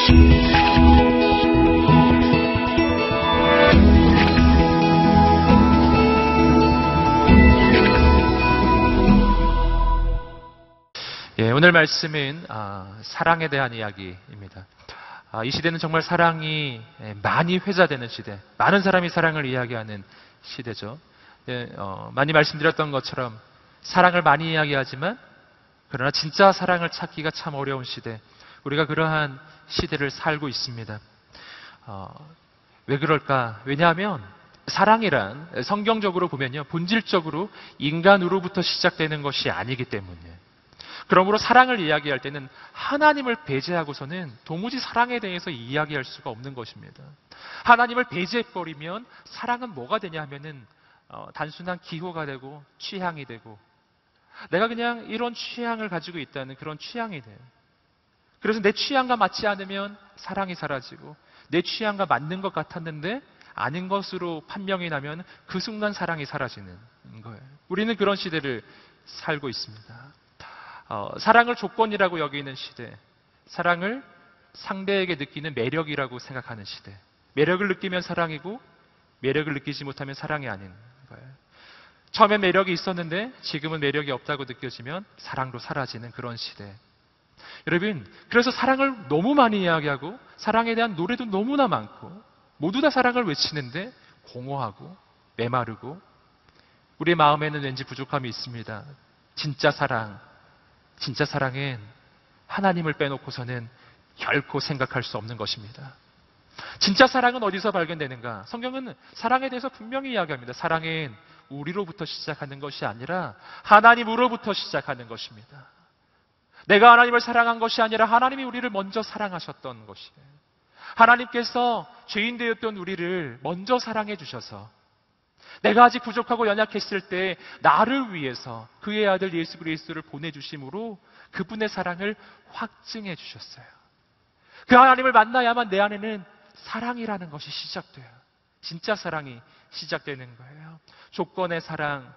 오늘 말씀은 사랑에 대한 이야기입니다. 이 시대는 정말 사랑이 많이 회자되는 시대, 많은 사람이 사랑을 이야기하는 시대죠. 많이 말씀드렸던 것처럼 사랑을 많이 이야기하지만 그러나 진짜 사랑을 찾기가 참 어려운 시대, 우리가 그러한 시대를 살고 있습니다. 왜 그럴까? 왜냐하면 사랑이란 성경적으로 보면요, 본질적으로 인간으로부터 시작되는 것이 아니기 때문이에요. 그러므로 사랑을 이야기할 때는 하나님을 배제하고서는 도무지 사랑에 대해서 이야기할 수가 없는 것입니다. 하나님을 배제해버리면 사랑은 뭐가 되냐 하면은 단순한 기호가 되고 취향이 되고, 내가 그냥 이런 취향을 가지고 있다는 그런 취향이 돼요. 그래서 내 취향과 맞지 않으면 사랑이 사라지고, 내 취향과 맞는 것 같았는데 아닌 것으로 판명이 나면 그 순간 사랑이 사라지는 거예요. 우리는 그런 시대를 살고 있습니다. 사랑을 조건이라고 여기는 시대, 사랑을 상대에게 느끼는 매력이라고 생각하는 시대, 매력을 느끼면 사랑이고 매력을 느끼지 못하면 사랑이 아닌 거예요. 처음엔 매력이 있었는데 지금은 매력이 없다고 느껴지면 사랑도 사라지는 그런 시대. 여러분, 그래서 사랑을 너무 많이 이야기하고 사랑에 대한 노래도 너무나 많고 모두 다 사랑을 외치는데 공허하고 메마르고 우리의 마음에는 왠지 부족함이 있습니다. 진짜 사랑은 하나님을 빼놓고서는 결코 생각할 수 없는 것입니다. 진짜 사랑은 어디서 발견되는가? 성경은 사랑에 대해서 분명히 이야기합니다. 사랑은 우리로부터 시작하는 것이 아니라 하나님으로부터 시작하는 것입니다. 내가 하나님을 사랑한 것이 아니라 하나님이 우리를 먼저 사랑하셨던 것이에요. 하나님께서 죄인 되었던 우리를 먼저 사랑해 주셔서 내가 아직 부족하고 연약했을 때 나를 위해서 그의 아들 예수 그리스도를 보내주심으로 그분의 사랑을 확증해 주셨어요. 그 하나님을 만나야만 내 안에는 사랑이라는 것이 시작돼요. 진짜 사랑이 시작되는 거예요. 조건의 사랑,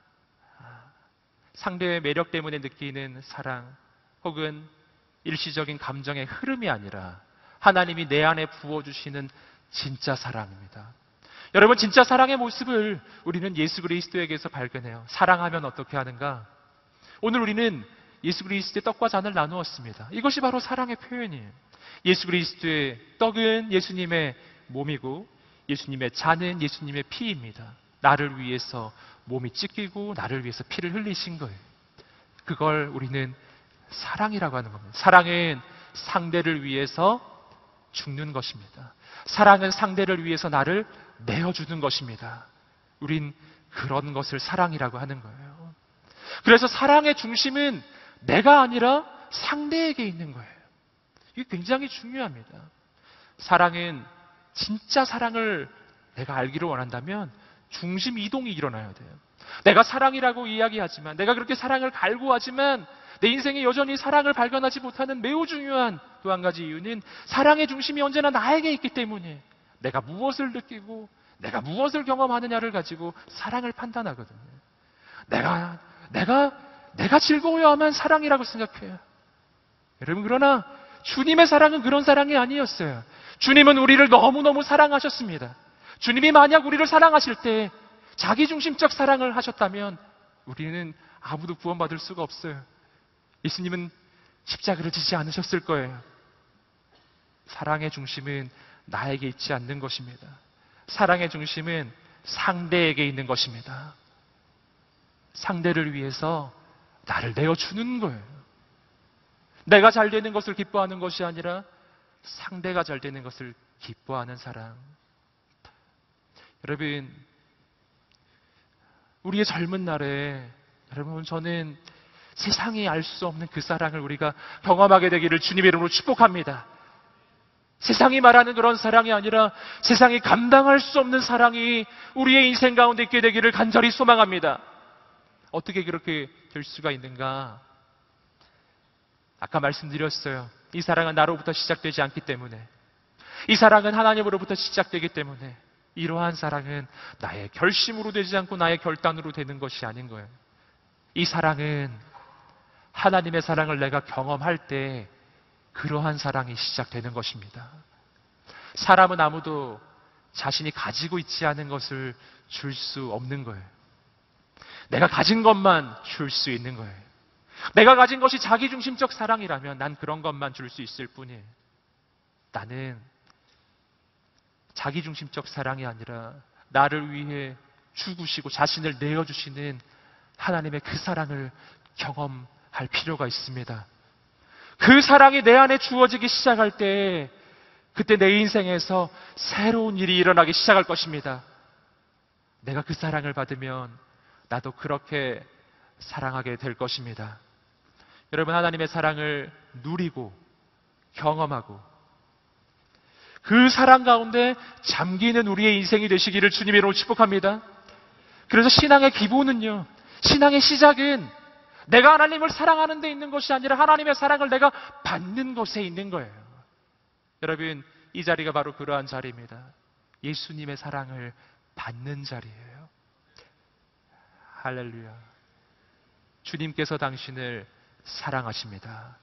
상대의 매력 때문에 느끼는 사랑, 혹은 일시적인 감정의 흐름이 아니라 하나님이 내 안에 부어주시는 진짜 사랑입니다. 여러분, 진짜 사랑의 모습을 우리는 예수 그리스도에게서 발견해요. 사랑하면 어떻게 하는가? 오늘 우리는 예수 그리스도의 떡과 잔을 나누었습니다. 이것이 바로 사랑의 표현이에요. 예수 그리스도의 떡은 예수님의 몸이고 예수님의 잔은 예수님의 피입니다. 나를 위해서 몸이 찢기고 나를 위해서 피를 흘리신 거예요. 그걸 우리는 사랑이라고 하는 겁니다. 사랑은 상대를 위해서 죽는 것입니다. 사랑은 상대를 위해서 나를 내어주는 것입니다. 우린 그런 것을 사랑이라고 하는 거예요. 그래서 사랑의 중심은 내가 아니라 상대에게 있는 거예요. 이게 굉장히 중요합니다. 사랑은, 진짜 사랑을 내가 알기를 원한다면 중심 이동이 일어나야 돼요. 내가 사랑이라고 이야기하지만, 내가 그렇게 사랑을 갈구하지만 내 인생에 여전히 사랑을 발견하지 못하는 매우 중요한 또 한 가지 이유는 사랑의 중심이 언제나 나에게 있기 때문에 내가 무엇을 느끼고 내가 무엇을 경험하느냐를 가지고 사랑을 판단하거든요. 내가 즐거워야만 사랑이라고 생각해요. 여러분, 그러나 주님의 사랑은 그런 사랑이 아니었어요. 주님은 우리를 너무너무 사랑하셨습니다. 주님이 만약 우리를 사랑하실 때 자기중심적 사랑을 하셨다면 우리는 아무도 구원받을 수가 없어요. 예수님은 십자가를 지지 않으셨을 거예요. 사랑의 중심은 나에게 있지 않는 것입니다. 사랑의 중심은 상대에게 있는 것입니다. 상대를 위해서 나를 내어주는 거예요. 내가 잘 되는 것을 기뻐하는 것이 아니라 상대가 잘 되는 것을 기뻐하는 사랑. 여러분, 우리의 젊은 날에, 여러분, 저는 세상이 알 수 없는 그 사랑을 우리가 경험하게 되기를 주님의 이름으로 축복합니다. 세상이 말하는 그런 사랑이 아니라 세상이 감당할 수 없는 사랑이 우리의 인생 가운데 있게 되기를 간절히 소망합니다. 어떻게 그렇게 될 수가 있는가? 아까 말씀드렸어요. 이 사랑은 나로부터 시작되지 않기 때문에, 이 사랑은 하나님으로부터 시작되기 때문에, 이러한 사랑은 나의 결심으로 되지 않고 나의 결단으로 되는 것이 아닌 거예요. 이 사랑은 하나님의 사랑을 내가 경험할 때 그러한 사랑이 시작되는 것입니다. 사람은 아무도 자신이 가지고 있지 않은 것을 줄 수 없는 거예요. 내가 가진 것만 줄 수 있는 거예요. 내가 가진 것이 자기중심적 사랑이라면 난 그런 것만 줄 수 있을 뿐이에요. 나는 자기중심적 사랑이 아니라 나를 위해 죽으시고 자신을 내어주시는 하나님의 그 사랑을 경험할 필요가 있습니다. 그 사랑이 내 안에 주어지기 시작할 때 그때 내 인생에서 새로운 일이 일어나기 시작할 것입니다. 내가 그 사랑을 받으면 나도 그렇게 사랑하게 될 것입니다. 여러분, 하나님의 사랑을 누리고 경험하고 그 사랑 가운데 잠기는 우리의 인생이 되시기를 주님의 이름으로 축복합니다. 그래서 신앙의 기본은요, 신앙의 시작은 내가 하나님을 사랑하는 데 있는 것이 아니라 하나님의 사랑을 내가 받는 것에 있는 거예요. 여러분, 이 자리가 바로 그러한 자리입니다. 예수님의 사랑을 받는 자리예요. 할렐루야. 주님께서 당신을 사랑하십니다.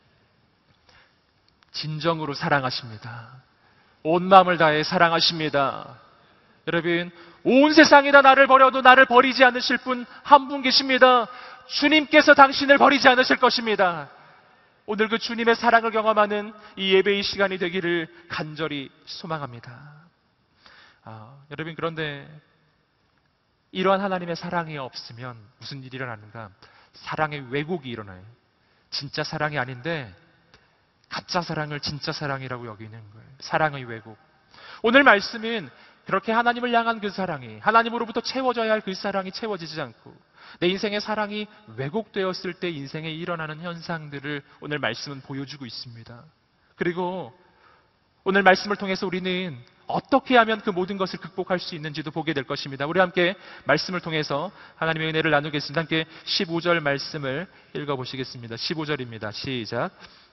진정으로 사랑하십니다. 온 마음을 다해 사랑하십니다. 여러분, 온 세상이 다 나를 버려도 나를 버리지 않으실 분 한 분 계십니다. 주님께서 당신을 버리지 않으실 것입니다. 오늘 그 주님의 사랑을 경험하는 이 예배의 시간이 되기를 간절히 소망합니다. 여러분, 그런데 이러한 하나님의 사랑이 없으면 무슨 일이 일어나는가? 사랑의 왜곡이 일어나요. 진짜 사랑이 아닌데 가짜 사랑을 진짜 사랑이라고 여기는 거예요. 사랑의 왜곡. 오늘 말씀은 그렇게 하나님을 향한 그 사랑이, 하나님으로부터 채워져야 할 그 사랑이 채워지지 않고 내 인생의 사랑이 왜곡되었을 때 인생에 일어나는 현상들을 오늘 말씀은 보여주고 있습니다. 그리고 오늘 말씀을 통해서 우리는 어떻게 하면 그 모든 것을 극복할 수 있는지도 보게 될 것입니다. 우리 함께 말씀을 통해서 하나님의 은혜를 나누겠습니다. 함께 15절 말씀을 읽어보시겠습니다. 15절입니다. 시작.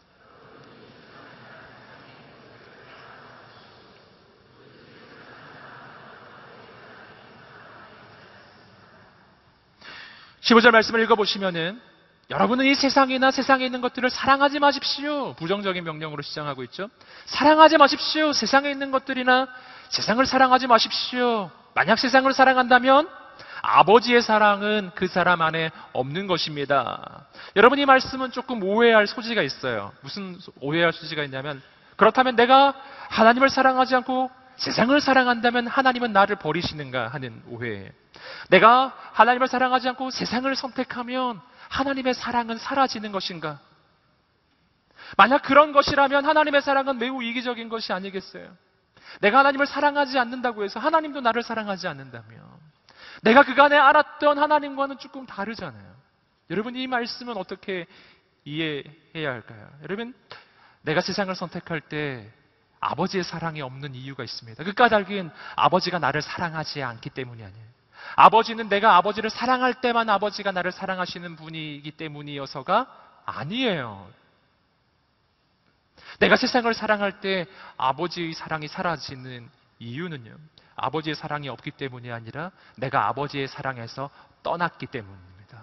15절 말씀을 읽어보시면은 여러분은 이 세상이나 세상에 있는 것들을 사랑하지 마십시오. 부정적인 명령으로 시작하고 있죠. 사랑하지 마십시오. 세상에 있는 것들이나 세상을 사랑하지 마십시오. 만약 세상을 사랑한다면 아버지의 사랑은 그 사람 안에 없는 것입니다. 여러분, 이 말씀은 조금 오해할 소지가 있어요. 무슨 오해할 소지가 있냐면, 그렇다면 내가 하나님을 사랑하지 않고 세상을 사랑한다면 하나님은 나를 버리시는가 하는 오해예요. 내가 하나님을 사랑하지 않고 세상을 선택하면 하나님의 사랑은 사라지는 것인가? 만약 그런 것이라면 하나님의 사랑은 매우 이기적인 것이 아니겠어요? 내가 하나님을 사랑하지 않는다고 해서 하나님도 나를 사랑하지 않는다면 내가 그간에 알았던 하나님과는 조금 다르잖아요. 여러분, 이 말씀은 어떻게 이해해야 할까요? 여러분, 내가 세상을 선택할 때 아버지의 사랑이 없는 이유가 있습니다. 그 까닭은 아버지가 나를 사랑하지 않기 때문이 아니에요. 아버지는 내가 아버지를 사랑할 때만 아버지가 나를 사랑하시는 분이기 때문이어서가 아니에요. 내가 세상을 사랑할 때 아버지의 사랑이 사라지는 이유는요, 아버지의 사랑이 없기 때문이 아니라 내가 아버지의 사랑에서 떠났기 때문입니다.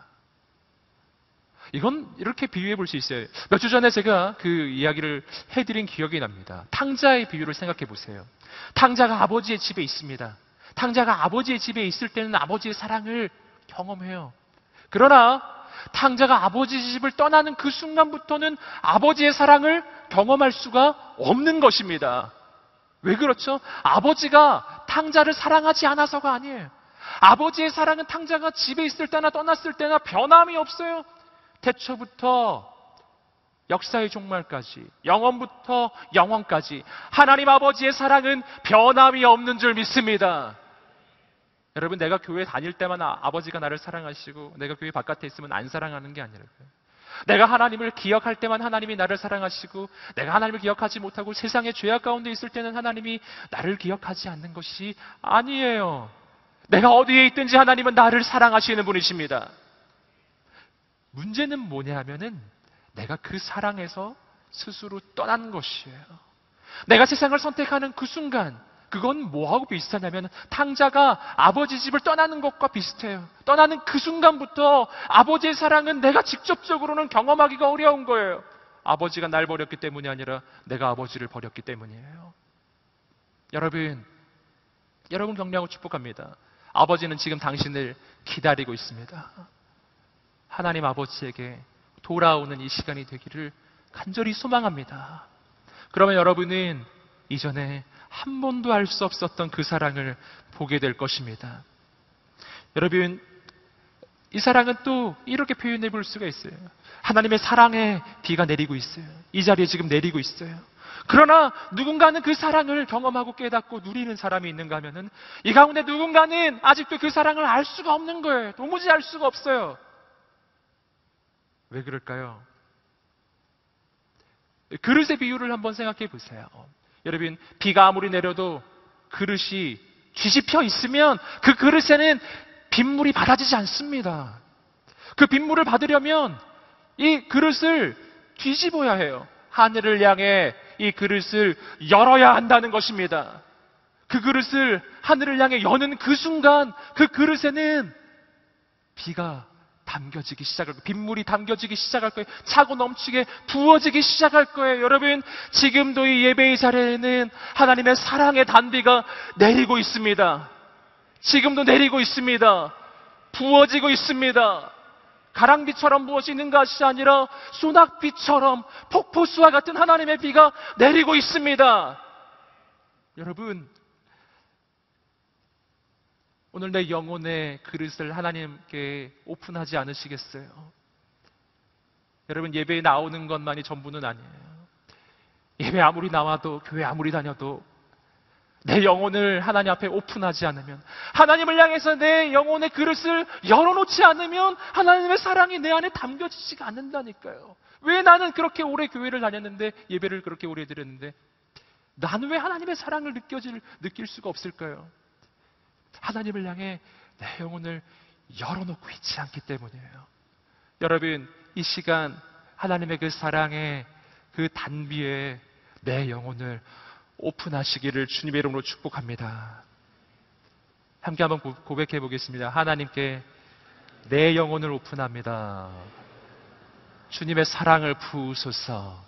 이건 이렇게 비유해 볼 수 있어요. 몇 주 전에 제가 그 이야기를 해드린 기억이 납니다. 탕자의 비유를 생각해 보세요. 탕자가 아버지의 집에 있습니다. 탕자가 아버지의 집에 있을 때는 아버지의 사랑을 경험해요. 그러나 탕자가 아버지 집을 떠나는 그 순간부터는 아버지의 사랑을 경험할 수가 없는 것입니다. 왜 그렇죠? 아버지가 탕자를 사랑하지 않아서가 아니에요. 아버지의 사랑은 탕자가 집에 있을 때나 떠났을 때나 변함이 없어요. 태초부터 역사의 종말까지, 영원부터 영원까지 하나님 아버지의 사랑은 변함이 없는 줄 믿습니다. 여러분, 내가 교회 다닐 때만 아버지가 나를 사랑하시고 내가 교회 바깥에 있으면 안 사랑하는 게 아니라고요. 내가 하나님을 기억할 때만 하나님이 나를 사랑하시고 내가 하나님을 기억하지 못하고 세상의 죄악 가운데 있을 때는 하나님이 나를 기억하지 않는 것이 아니에요. 내가 어디에 있든지 하나님은 나를 사랑하시는 분이십니다. 문제는 뭐냐 하면은 내가 그 사랑에서 스스로 떠난 것이에요. 내가 세상을 선택하는 그 순간, 그건 뭐하고 비슷하냐면 탕자가 아버지 집을 떠나는 것과 비슷해요. 떠나는 그 순간부터 아버지의 사랑은 내가 직접적으로는 경험하기가 어려운 거예요. 아버지가 날 버렸기 때문이 아니라 내가 아버지를 버렸기 때문이에요. 여러분 격려하고 축복합니다. 아버지는 지금 당신을 기다리고 있습니다. 하나님 아버지에게 돌아오는 이 시간이 되기를 간절히 소망합니다. 그러면 여러분은 이전에 한 번도 알 수 없었던 그 사랑을 보게 될 것입니다. 여러분, 이 사랑은 또 이렇게 표현해 볼 수가 있어요. 하나님의 사랑의 비가 내리고 있어요. 이 자리에 지금 내리고 있어요. 그러나 누군가는 그 사랑을 경험하고 깨닫고 누리는 사람이 있는가 하면은 이 가운데 누군가는 아직도 그 사랑을 알 수가 없는 거예요. 도무지 알 수가 없어요. 왜 그럴까요? 그릇의 비유를 한번 생각해 보세요. 여러분, 비가 아무리 내려도 그릇이 뒤집혀 있으면 그 그릇에는 빗물이 받아지지 않습니다. 그 빗물을 받으려면 이 그릇을 뒤집어야 해요. 하늘을 향해 이 그릇을 열어야 한다는 것입니다. 그 그릇을 하늘을 향해 여는 그 순간 그 그릇에는 비가 담겨지기 시작할 거예요. 빗물이 담겨지기 시작할 거예요. 차고 넘치게 부어지기 시작할 거예요. 여러분, 지금도 이 예배의 자리에는 하나님의 사랑의 단비가 내리고 있습니다. 지금도 내리고 있습니다. 부어지고 있습니다. 가랑비처럼 부어지는 것이 아니라 소낙비처럼 폭포수와 같은 하나님의 비가 내리고 있습니다. 여러분, 오늘 내 영혼의 그릇을 하나님께 오픈하지 않으시겠어요? 여러분, 예배에 나오는 것만이 전부는 아니에요. 예배 아무리 나와도, 교회 아무리 다녀도 내 영혼을 하나님 앞에 오픈하지 않으면, 하나님을 향해서 내 영혼의 그릇을 열어놓지 않으면 하나님의 사랑이 내 안에 담겨지지가 않는다니까요. 왜 나는 그렇게 오래 교회를 다녔는데, 예배를 그렇게 오래 드렸는데 나는 왜 하나님의 사랑을 느낄 수가 없을까요? 하나님을 향해 내 영혼을 열어놓고 있지 않기 때문이에요. 여러분, 이 시간 하나님의 그 사랑의 그 단비에 내 영혼을 오픈하시기를 주님의 이름으로 축복합니다. 함께 한번 고백해 보겠습니다. 하나님께 내 영혼을 오픈합니다. 주님의 사랑을 부으소서.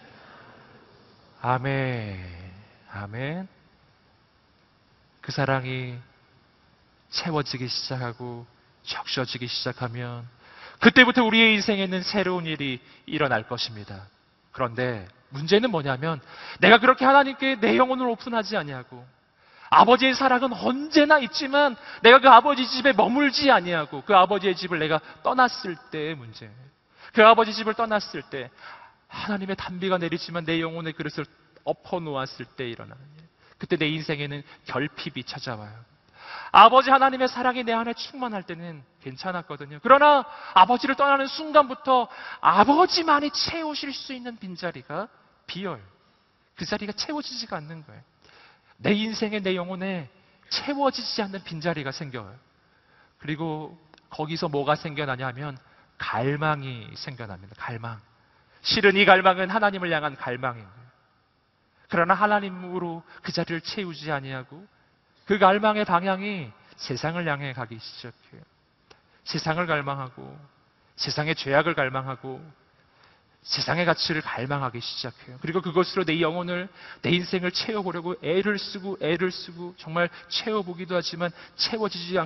아멘. 아멘. 그 사랑이 채워지기 시작하고 적셔지기 시작하면 그때부터 우리의 인생에는 새로운 일이 일어날 것입니다. 그런데 문제는 뭐냐면 내가 그렇게 하나님께 내 영혼을 오픈하지 아니하고 아버지의 사랑은 언제나 있지만 내가 그 아버지 집에 머물지 아니하고 그 아버지의 집을 내가 떠났을 때의 문제, 그 아버지 집을 떠났을 때 하나님의 단비가 내리지만 내 영혼의 그릇을 엎어놓았을 때 일어나는 일, 그때 내 인생에는 결핍이 찾아와요. 아버지 하나님의 사랑이 내 안에 충만할 때는 괜찮았거든요. 그러나 아버지를 떠나는 순간부터 아버지만이 채우실 수 있는 빈자리가 비어요. 그 자리가 채워지지가 않는 거예요. 내 인생에, 내 영혼에 채워지지 않는 빈자리가 생겨요. 그리고 거기서 뭐가 생겨나냐 하면 갈망이 생겨납니다. 갈망. 실은 이 갈망은 하나님을 향한 갈망인 거예요. 그러나 하나님으로 그 자리를 채우지 아니하고 그 갈망의 방향이 세상을 향해 가기 시작해요. 세상을 갈망하고 세상의 죄악을 갈망하고 세상의 가치를 갈망하기 시작해요. 그리고 그것으로 내 영혼을, 내 인생을 채워보려고 애를 쓰고 정말 채워보기도 하지만 채워지지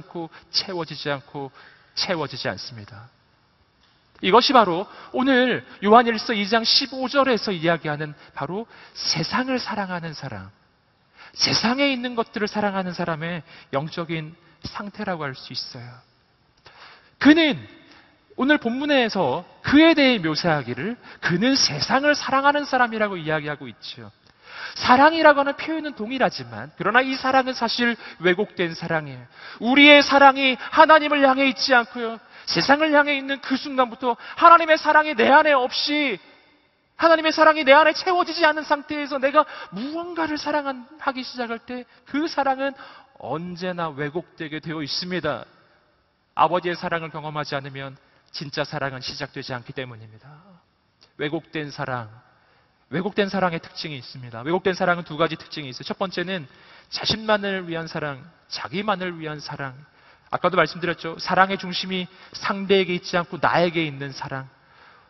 않습니다. 이것이 바로 오늘 요한일서 2장 15절에서 이야기하는 바로 세상을 사랑하는 사람, 세상에 있는 것들을 사랑하는 사람의 영적인 상태라고 할 수 있어요. 그는 오늘 본문에서 그에 대해 묘사하기를 그는 세상을 사랑하는 사람이라고 이야기하고 있죠. 사랑이라고 하는 표현은 동일하지만 그러나 이 사랑은 사실 왜곡된 사랑이에요. 우리의 사랑이 하나님을 향해 있지 않고요, 세상을 향해 있는 그 순간부터 하나님의 사랑이 내 안에 없이, 하나님의 사랑이 내 안에 채워지지 않은 상태에서 내가 무언가를 사랑하기 시작할 때 그 사랑은 언제나 왜곡되게 되어 있습니다. 아버지의 사랑을 경험하지 않으면 진짜 사랑은 시작되지 않기 때문입니다. 왜곡된 사랑의 특징이 있습니다. 왜곡된 사랑은 두 가지 특징이 있어요. 첫 번째는 자신만을 위한 사랑, 자기만을 위한 사랑. 아까도 말씀드렸죠. 사랑의 중심이 상대에게 있지 않고 나에게 있는 사랑.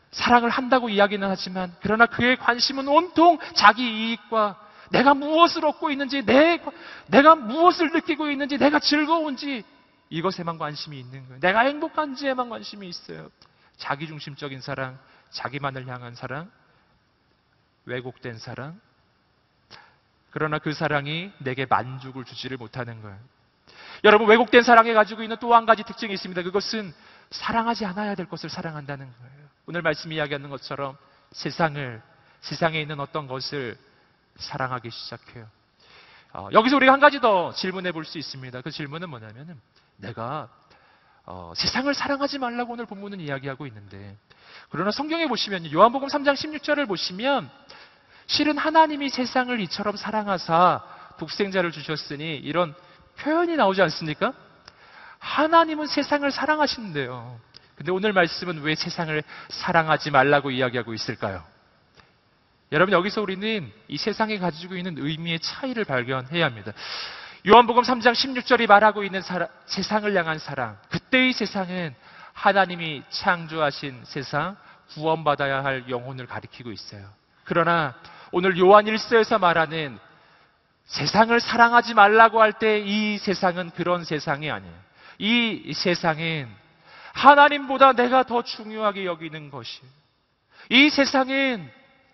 사랑을 한다고 이야기는 하지만 그러나 그의 관심은 온통 자기 이익과 내가 무엇을 얻고 있는지, 내가 무엇을 느끼고 있는지, 내가 즐거운지 이것에만 관심이 있는 거예요. 내가 행복한지에만 관심이 있어요. 자기중심적인 사랑, 자기만을 향한 사랑, 왜곡된 사랑. 그러나 그 사랑이 내게 만족을 주지를 못하는 거예요. 여러분, 왜곡된 사랑에 가지고 있는 또 한 가지 특징이 있습니다. 그것은 사랑하지 않아야 될 것을 사랑한다는 거예요. 오늘 말씀 이야기하는 것처럼 세상에 있는 어떤 것을 사랑하기 시작해요. 여기서 우리가 한 가지 더 질문해 볼 수 있습니다. 그 질문은 뭐냐면은 내가 세상을 사랑하지 말라고 오늘 본문은 이야기하고 있는데, 그러나 성경에 보시면 요한복음 3장 16절을 보시면 실은 하나님이 세상을 이처럼 사랑하사 독생자를 주셨으니 이런 표현이 나오지 않습니까? 하나님은 세상을 사랑하신대요. 근데 오늘 말씀은 왜 세상을 사랑하지 말라고 이야기하고 있을까요? 여러분, 여기서 우리는 이 세상이 가지고 있는 의미의 차이를 발견해야 합니다. 요한복음 3장 16절이 말하고 있는 세상을 향한 사랑, 그때의 세상은 하나님이 창조하신 세상, 구원받아야 할 영혼을 가리키고 있어요. 그러나 오늘 요한 1서에서 말하는 세상을 사랑하지 말라고 할 때 이 세상은 그런 세상이 아니에요. 이 세상은 하나님보다 내가 더 중요하게 여기는 것이에요. 이 세상은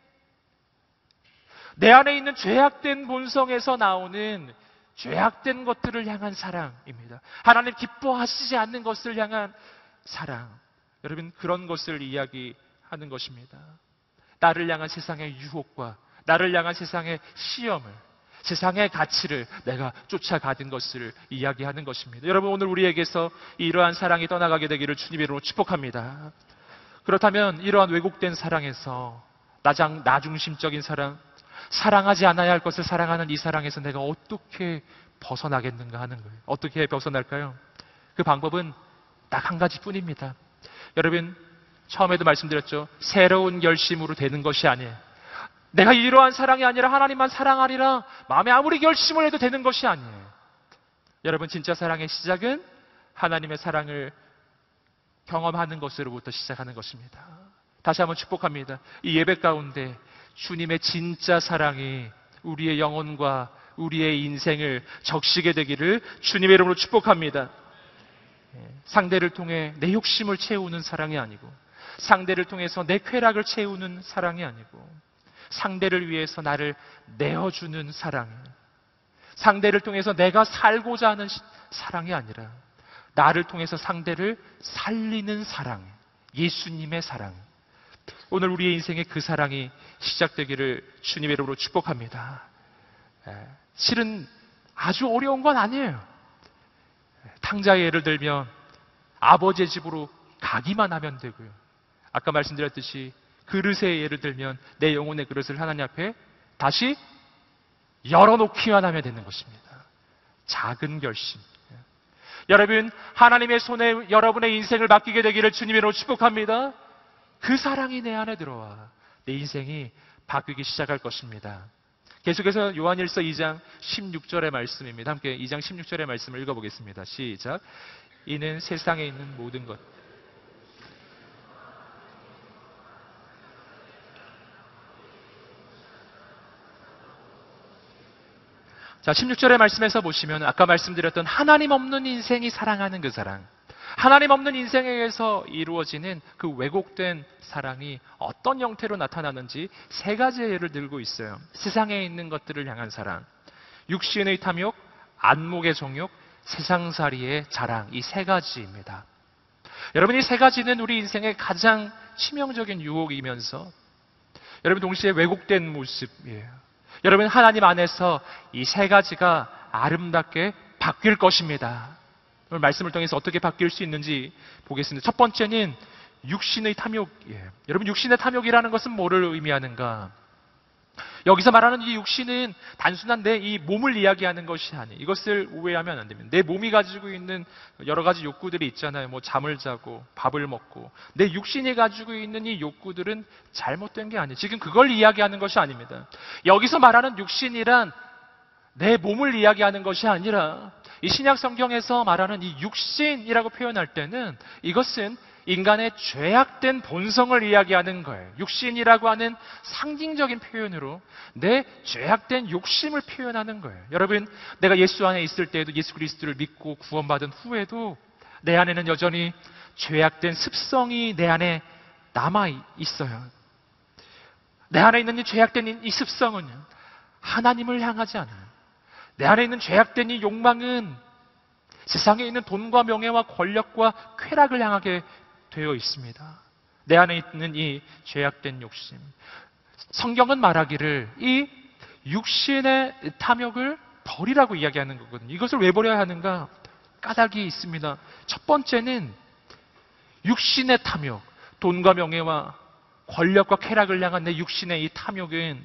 내 안에 있는 죄악된 본성에서 나오는 죄악된 것들을 향한 사랑입니다. 하나님 기뻐하시지 않는 것을 향한 사랑. 여러분, 그런 것을 이야기하는 것입니다. 나를 향한 세상의 유혹과 나를 향한 세상의 시험을, 세상의 가치를 내가 쫓아가는 것을 이야기하는 것입니다. 여러분, 오늘 우리에게서 이러한 사랑이 떠나가게 되기를 주님의 이름으로 축복합니다. 그렇다면 이러한 왜곡된 사랑에서 나중심적인 사랑, 사랑하지 않아야 할 것을 사랑하는 이 사랑에서 내가 어떻게 벗어나겠는가 하는 거예요. 어떻게 벗어날까요? 그 방법은 딱 한 가지뿐입니다. 여러분, 처음에도 말씀드렸죠. 새로운 결심으로 되는 것이 아니에요. 내가 이러한 사랑이 아니라 하나님만 사랑하리라 마음에 아무리 결심을 해도 되는 것이 아니에요. 여러분, 진짜 사랑의 시작은 하나님의 사랑을 경험하는 것으로부터 시작하는 것입니다. 다시 한번 축복합니다. 이 예배 가운데 주님의 진짜 사랑이 우리의 영혼과 우리의 인생을 적시게 되기를 주님의 이름으로 축복합니다. 상대를 통해 내 욕심을 채우는 사랑이 아니고, 상대를 통해서 내 쾌락을 채우는 사랑이 아니고, 상대를 위해서 나를 내어주는 사랑, 상대를 통해서 내가 살고자 하는 사랑이 아니라 나를 통해서 상대를 살리는 사랑, 예수님의 사랑. 오늘 우리의 인생에 그 사랑이 시작되기를 주님의 이름으로 축복합니다. 실은 아주 어려운 건 아니에요. 탕자의 예를 들면 아버지의 집으로 가기만 하면 되고요. 아까 말씀드렸듯이 그릇의 예를 들면 내 영혼의 그릇을 하나님 앞에 다시 열어놓기만 하면 되는 것입니다. 작은 결심. 여러분, 하나님의 손에 여러분의 인생을 맡기게 되기를 주님으로 축복합니다. 그 사랑이 내 안에 들어와 내 인생이 바뀌기 시작할 것입니다. 계속해서 요한일서 2장 16절의 말씀입니다. 함께 2장 16절의 말씀을 읽어보겠습니다. 시작. 이는 세상에 있는 모든 것, 자, 16절의 말씀에서 보시면 아까 말씀드렸던 하나님 없는 인생이 사랑하는 그 사랑, 하나님 없는 인생에서 이루어지는 그 왜곡된 사랑이 어떤 형태로 나타나는지 세 가지의 예를 들고 있어요. 세상에 있는 것들을 향한 사랑, 육신의 탐욕, 안목의 정욕, 세상살이의 자랑, 이 세 가지입니다. 여러분, 이 세 가지는 우리 인생의 가장 치명적인 유혹이면서 여러분 동시에 왜곡된 모습이에요. 여러분, 하나님 안에서 이 세 가지가 아름답게 바뀔 것입니다. 오늘 말씀을 통해서 어떻게 바뀔 수 있는지 보겠습니다. 첫 번째는 육신의 탐욕이에요. 여러분, 육신의 탐욕이라는 것은 뭐를 의미하는가? 여기서 말하는 이 육신은 단순한 내 이 몸을 이야기하는 것이 아니에요. 이것을 오해하면 안 됩니다. 내 몸이 가지고 있는 여러 가지 욕구들이 있잖아요. 뭐 잠을 자고 밥을 먹고, 내 육신이 가지고 있는 이 욕구들은 잘못된 게 아니에요. 지금 그걸 이야기하는 것이 아닙니다. 여기서 말하는 육신이란 내 몸을 이야기하는 것이 아니라 이 신약 성경에서 말하는 이 육신이라고 표현할 때는 이것은 인간의 죄악된 본성을 이야기하는 거예요. 육신이라고 하는 상징적인 표현으로 내 죄악된 욕심을 표현하는 거예요. 여러분, 내가 예수 안에 있을 때에도, 예수 그리스도를 믿고 구원받은 후에도 내 안에는 여전히 죄악된 습성이 내 안에 남아 있어요. 내 안에 있는 이 죄악된 이 습성은 하나님을 향하지 않아요. 내 안에 있는 죄악된 이 욕망은 세상에 있는 돈과 명예와 권력과 쾌락을 향하게 되어 있습니다. 내 안에 있는 이 죄악된 욕심. 성경은 말하기를 이 육신의 탐욕을 버리라고 이야기하는 거거든요. 이것을 왜 버려야 하는가? 까닭이 있습니다. 첫 번째는 육신의 탐욕, 돈과 명예와 권력과 쾌락을 향한 내 육신의 이 탐욕은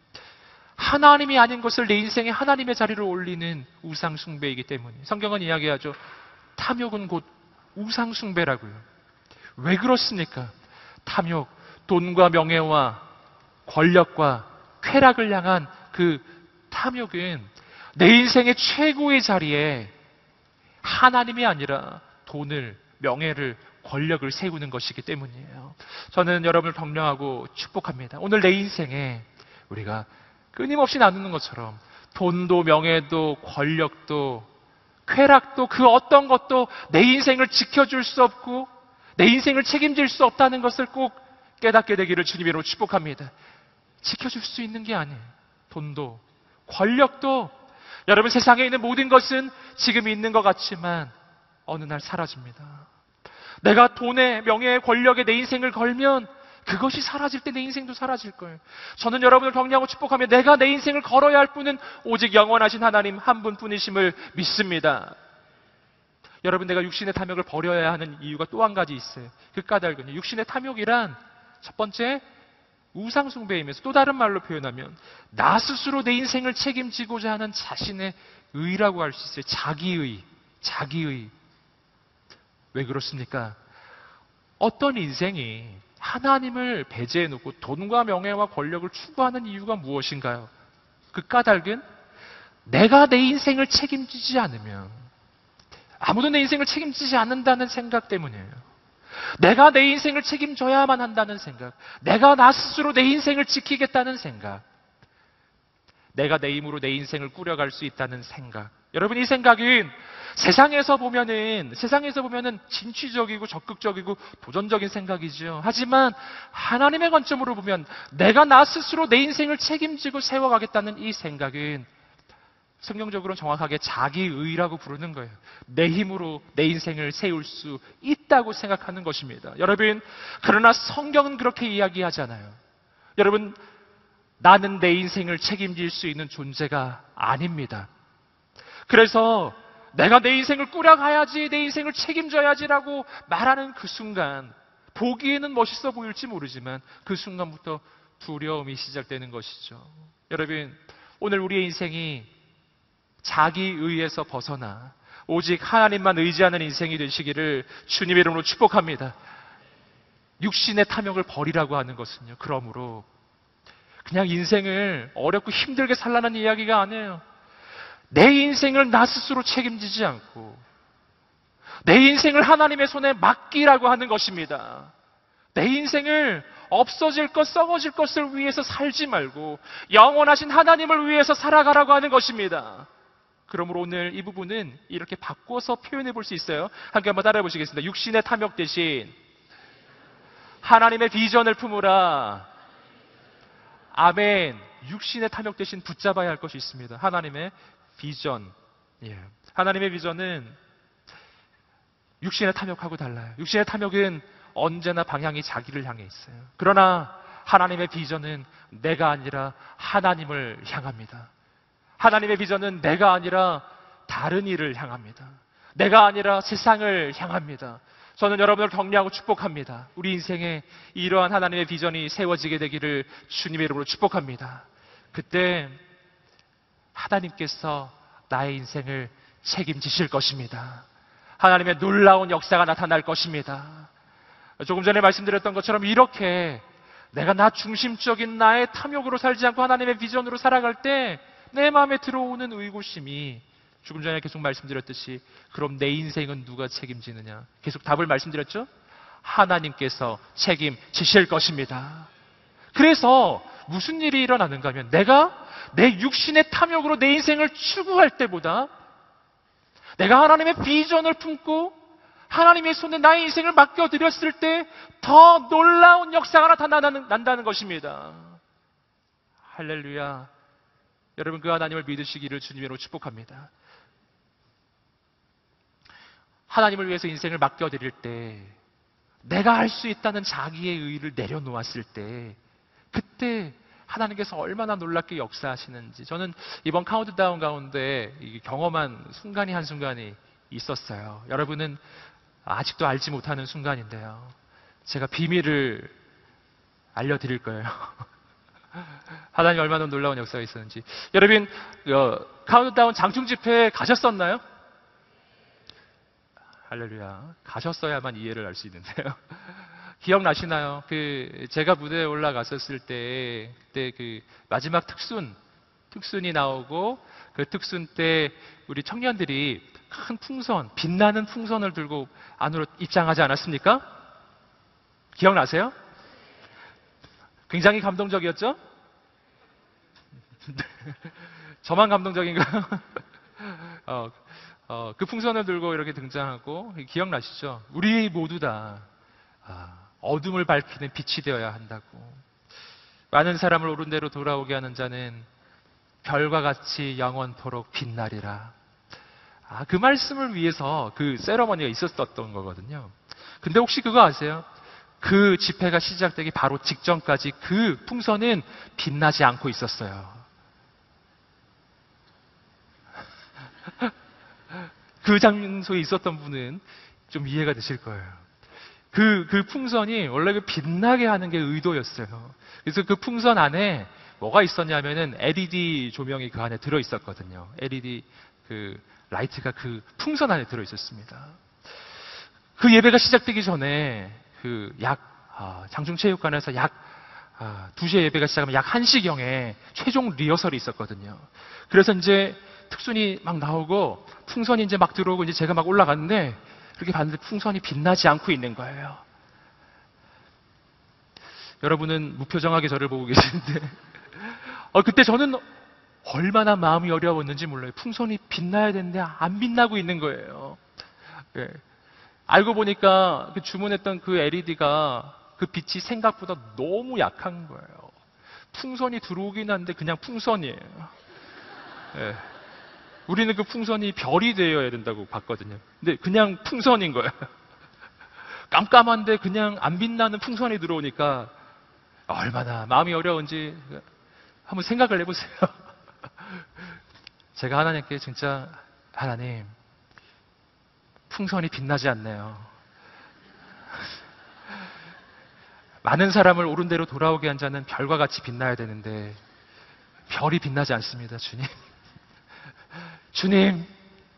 하나님이 아닌 것을 내 인생에 하나님의 자리를 올리는 우상숭배이기 때문에 성경은 이야기하죠. 탐욕은 곧 우상숭배라고요. 왜 그렇습니까? 탐욕, 돈과 명예와 권력과 쾌락을 향한 그 탐욕은 내 인생의 최고의 자리에 하나님이 아니라 돈을, 명예를, 권력을 세우는 것이기 때문이에요. 저는 여러분을 격려하고 축복합니다. 오늘 내 인생에 우리가 끊임없이 나누는 것처럼 돈도 명예도 권력도 쾌락도 그 어떤 것도 내 인생을 지켜줄 수 없고 내 인생을 책임질 수 없다는 것을 꼭 깨닫게 되기를 주님 이름으로 축복합니다. 지켜줄 수 있는 게 아니에요. 돈도 권력도 여러분, 세상에 있는 모든 것은 지금 있는 것 같지만 어느 날 사라집니다. 내가 돈에, 명예에, 권력에 내 인생을 걸면 그것이 사라질 때 내 인생도 사라질 거예요. 저는 여러분을 격려하고 축복하며 내가 내 인생을 걸어야 할 분은 오직 영원하신 하나님 한 분뿐이심을 믿습니다. 여러분, 내가 육신의 탐욕을 버려야 하는 이유가 또 한 가지 있어요. 그 까닭은요, 육신의 탐욕이란 첫 번째 우상숭배이면서 또 다른 말로 표현하면 나 스스로 내 인생을 책임지고자 하는 자신의 의라고 할 수 있어요. 자기의. 왜 그렇습니까? 어떤 인생이 하나님을 배제해놓고 돈과 명예와 권력을 추구하는 이유가 무엇인가요? 그 까닭은 내가 내 인생을 책임지지 않으면, 아무도 내 인생을 책임지지 않는다는 생각 때문이에요. 내가 내 인생을 책임져야만 한다는 생각, 내가 나 스스로 내 인생을 지키겠다는 생각, 내가 내 힘으로 내 인생을 꾸려갈 수 있다는 생각. 여러분, 이 생각은 세상에서 보면은 진취적이고 적극적이고 도전적인 생각이죠. 하지만 하나님의 관점으로 보면 내가 나 스스로 내 인생을 책임지고 세워가겠다는 이 생각은 성경적으로는 정확하게 자기의라고 부르는 거예요. 내 힘으로 내 인생을 세울 수 있다고 생각하는 것입니다. 여러분, 그러나 성경은 그렇게 이야기하잖아요. 여러분, 나는 내 인생을 책임질 수 있는 존재가 아닙니다. 그래서 내가 내 인생을 꾸려가야지, 내 인생을 책임져야지라고 말하는 그 순간, 보기에는 멋있어 보일지 모르지만 그 순간부터 두려움이 시작되는 것이죠. 여러분, 오늘 우리의 인생이 자기의에서 벗어나 오직 하나님만 의지하는 인생이 되시기를 주님의 이름으로 축복합니다. 육신의 탐욕을 버리라고 하는 것은요, 그러므로 그냥 인생을 어렵고 힘들게 살라는 이야기가 아니에요. 내 인생을 나 스스로 책임지지 않고 내 인생을 하나님의 손에 맡기라고 하는 것입니다. 내 인생을 없어질 것, 썩어질 것을 위해서 살지 말고 영원하신 하나님을 위해서 살아가라고 하는 것입니다. 그러므로 오늘 이 부분은 이렇게 바꿔서 표현해 볼 수 있어요. 함께 한번 따라해 보시겠습니다. 육신의 탐욕 대신 하나님의 비전을 품으라. 아멘. 육신의 탐욕 대신 붙잡아야 할 것이 있습니다. 하나님의 비전. 하나님의 비전은 육신의 탐욕하고 달라요. 육신의 탐욕은 언제나 방향이 자기를 향해 있어요. 그러나 하나님의 비전은 내가 아니라 하나님을 향합니다. 하나님의 비전은 내가 아니라 다른 일을 향합니다. 내가 아니라 세상을 향합니다. 저는 여러분을 격려하고 축복합니다. 우리 인생에 이러한 하나님의 비전이 세워지게 되기를 주님의 이름으로 축복합니다. 그때 하나님께서 나의 인생을 책임지실 것입니다. 하나님의 놀라운 역사가 나타날 것입니다. 조금 전에 말씀드렸던 것처럼 이렇게 내가 나 중심적인 나의 탐욕으로 살지 않고 하나님의 비전으로 살아갈 때 내 마음에 들어오는 의구심이, 조금 전에 계속 말씀드렸듯이 그럼 내 인생은 누가 책임지느냐? 계속 답을 말씀드렸죠? 하나님께서 책임지실 것입니다. 그래서 무슨 일이 일어나는가 하면 내가 내 육신의 탐욕으로 내 인생을 추구할 때보다 내가 하나님의 비전을 품고 하나님의 손에 나의 인생을 맡겨드렸을 때 더 놀라운 역사가 나타난다는 것입니다. 할렐루야. 여러분, 그 하나님을 믿으시기를 주님으로 축복합니다. 하나님을 위해서 인생을 맡겨드릴 때 내가 할 수 있다는 자기의 의의를 내려놓았을 때 그때 하나님께서 얼마나 놀랍게 역사하시는지 저는 이번 카운트다운 가운데 경험한 순간이 한순간이 있었어요. 여러분은 아직도 알지 못하는 순간인데요. 제가 비밀을 알려드릴 거예요. 하나님 얼마나 놀라운 역사가 있었는지. 여러분, 카운트다운 장충 집회 가셨었나요? 할렐루야. 가셨어야만 이해를 할 수 있는데요. 기억나시나요? 제가 무대에 올라갔었을 때, 그때 마지막 특순이 나오고, 그 특순 때 우리 청년들이 큰 풍선, 빛나는 풍선을 들고 안으로 입장하지 않았습니까? 기억나세요? 굉장히 감동적이었죠? 저만 감동적인가요? 그 풍선을 들고 이렇게 등장하고, 기억나시죠? 우리 모두 다 어둠을 밝히는 빛이 되어야 한다고. 많은 사람을 옳은 대로 돌아오게 하는 자는 별과 같이 영원토록 빛나리라. 그 말씀을 위해서 그 세러머니가 있었던 거거든요. 근데 혹시 그거 아세요? 그 집회가 시작되기 바로 직전까지 그 풍선은 빛나지 않고 있었어요. 그 장소에 있었던 분은 좀 이해가 되실 거예요. 그 풍선이 원래 그 빛나게 하는 게 의도였어요. 그래서 그 풍선 안에 뭐가 있었냐면은 LED 조명이 그 안에 들어 있었거든요. LED 라이트가 그 풍선 안에 들어 있었습니다. 그 예배가 시작되기 전에 장충체육관에서 약 2시에 예배가 시작하면 약 1시경에 최종 리허설이 있었거든요. 그래서 이제 특순이 막 나오고 풍선이 이제 막 들어오고 이제 제가 막 올라갔는데 그렇게 봤는데 풍선이 빛나지 않고 있는 거예요. 여러분은 무표정하게 저를 보고 계시는데 그때 저는 얼마나 마음이 어려웠는지 몰라요. 풍선이 빛나야 되는데 안 빛나고 있는 거예요. 네. 알고 보니까 주문했던 그 LED가 그 빛이 생각보다 너무 약한 거예요. 풍선이 들어오긴 한데 그냥 풍선이에요. 네. 우리는 그 풍선이 별이 되어야 된다고 봤거든요. 근데 그냥 풍선인 거예요. 깜깜한데 그냥 안 빛나는 풍선이 들어오니까 얼마나 마음이 어려운지 한번 생각을 해보세요. 제가 하나님께 진짜 하나님 풍선이 빛나지 않네요. 많은 사람을 옳은 대로 돌아오게 한 자는 별과 같이 빛나야 되는데 별이 빛나지 않습니다. 주님. 주님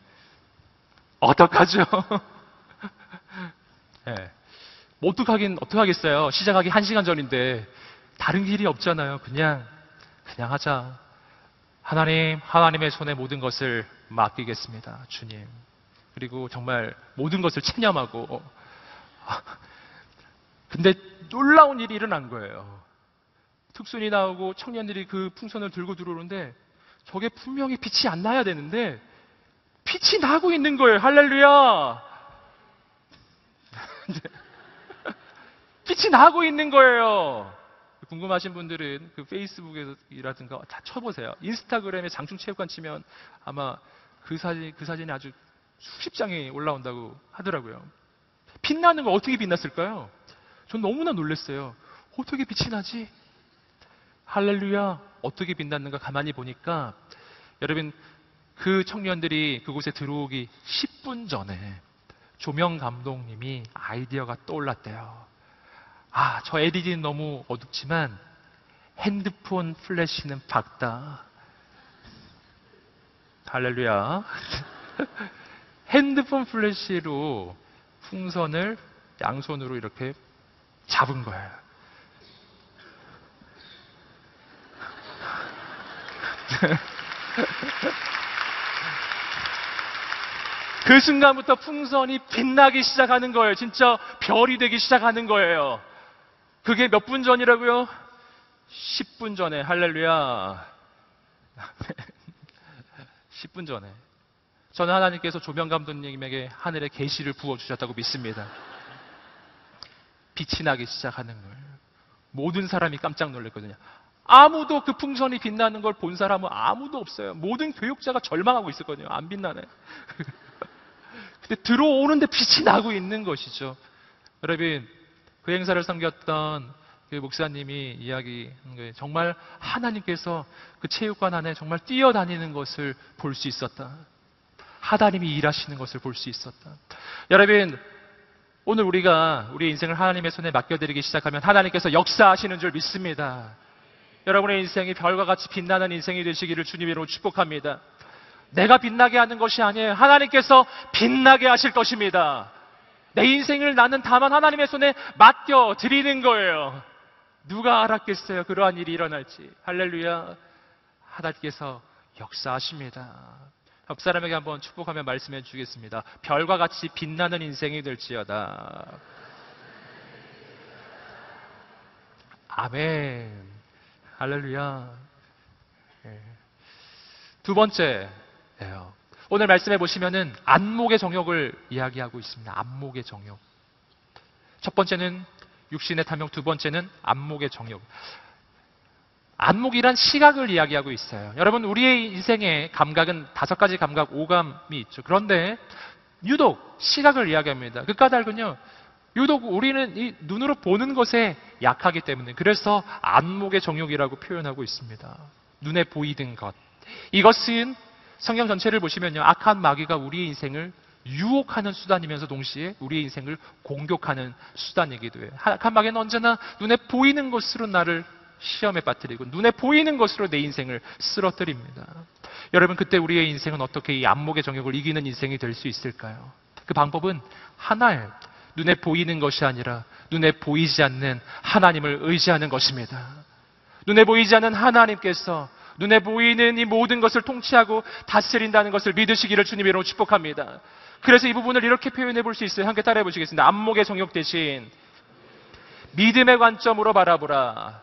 어떡하죠? 네. 뭐 어떡하겠어요. 시작하기 1시간 전인데 다른 길이 없잖아요. 그냥 하자. 하나님의 손에 모든 것을 맡기겠습니다. 주님. 그리고 정말 모든 것을 체념하고 근데 놀라운 일이 일어난 거예요. 특순이 나오고 청년들이 그 풍선을 들고 들어오는데 저게 분명히 빛이 안 나야 되는데 빛이 나고 있는 거예요. 할렐루야. 빛이 나고 있는 거예요. 궁금하신 분들은 그 페이스북이라든가 다 쳐보세요. 인스타그램에 장충체육관 치면 아마 그 사진이 아주 수십 장이 올라온다고 하더라고요. 빛나는 거 어떻게 빛났을까요? 전 너무나 놀랐어요. 어떻게 빛이 나지? 할렐루야. 어떻게 빛났는가 가만히 보니까 여러분 그 청년들이 그곳에 들어오기 10분 전에 조명 감독님이 아이디어가 떠올랐대요. 저 LED는 너무 어둡지만 핸드폰 플래시는 밝다. 할렐루야. 핸드폰 플래시로 풍선을 양손으로 이렇게 잡은 거예요. 그 순간부터 풍선이 빛나기 시작하는 거예요. 진짜 별이 되기 시작하는 거예요. 그게 몇 분 전이라고요? 10분 전에. 할렐루야. 10분 전에. 저는 하나님께서 조명 감독님에게 하늘의 계시를 부어주셨다고 믿습니다. 빛이 나기 시작하는 거예요. 모든 사람이 깜짝 놀랐거든요. 아무도 그 풍선이 빛나는 걸 본 사람은 아무도 없어요. 모든 교육자가 절망하고 있었거든요. 안 빛나네. 근데 들어오는데 빛이 나고 있는 것이죠. 여러분, 그 행사를 섬겼던 그 목사님이 이야기한 거예요. 정말 하나님께서 그 체육관 안에 정말 뛰어다니는 것을 볼 수 있었다. 하나님이 일하시는 것을 볼 수 있었다. 여러분, 오늘 우리가 우리의 인생을 하나님의 손에 맡겨드리기 시작하면 하나님께서 역사하시는 줄 믿습니다. 여러분의 인생이 별과 같이 빛나는 인생이 되시기를 주님으로 축복합니다. 내가 빛나게 하는 것이 아니에요. 하나님께서 빛나게 하실 것입니다. 내 인생을 나는 다만 하나님의 손에 맡겨드리는 거예요. 누가 알았겠어요? 그러한 일이 일어날지. 할렐루야. 하나님께서 역사하십니다. 옆 사람에게 한번 축복하며 말씀해 주겠습니다. 별과 같이 빛나는 인생이 될지어다. 아멘. 할렐루야. 두 번째예요. 오늘 말씀해 보시면은 안목의 정욕을 이야기하고 있습니다. 안목의 정욕. 첫 번째는 육신의 탐욕, 두 번째는 안목의 정욕. 안목이란 시각을 이야기하고 있어요. 여러분, 우리의 인생의 감각은 5가지 감각, 오감이 있죠. 그런데 유독 시각을 이야기합니다. 그 까닭은요, 유독 우리는 이 눈으로 보는 것에 약하기 때문에, 그래서 안목의 정욕이라고 표현하고 있습니다. 눈에 보이는 것. 이것은 성경 전체를 보시면요, 악한 마귀가 우리의 인생을 유혹하는 수단이면서 동시에 우리의 인생을 공격하는 수단이기도 해요. 악한 마귀는 언제나 눈에 보이는 것으로 나를 시험에 빠뜨리고 눈에 보이는 것으로 내 인생을 쓰러뜨립니다. 여러분, 그때 우리의 인생은 어떻게 이 안목의 정욕을 이기는 인생이 될 수 있을까요? 그 방법은 하나예요. 눈에 보이는 것이 아니라 눈에 보이지 않는 하나님을 의지하는 것입니다. 눈에 보이지 않는 하나님께서 눈에 보이는 이 모든 것을 통치하고 다스린다는 것을 믿으시기를 주님으로 축복합니다. 그래서 이 부분을 이렇게 표현해 볼 수 있어요. 함께 따라해 보시겠습니다. 안목의 정욕 대신 믿음의 관점으로 바라보라.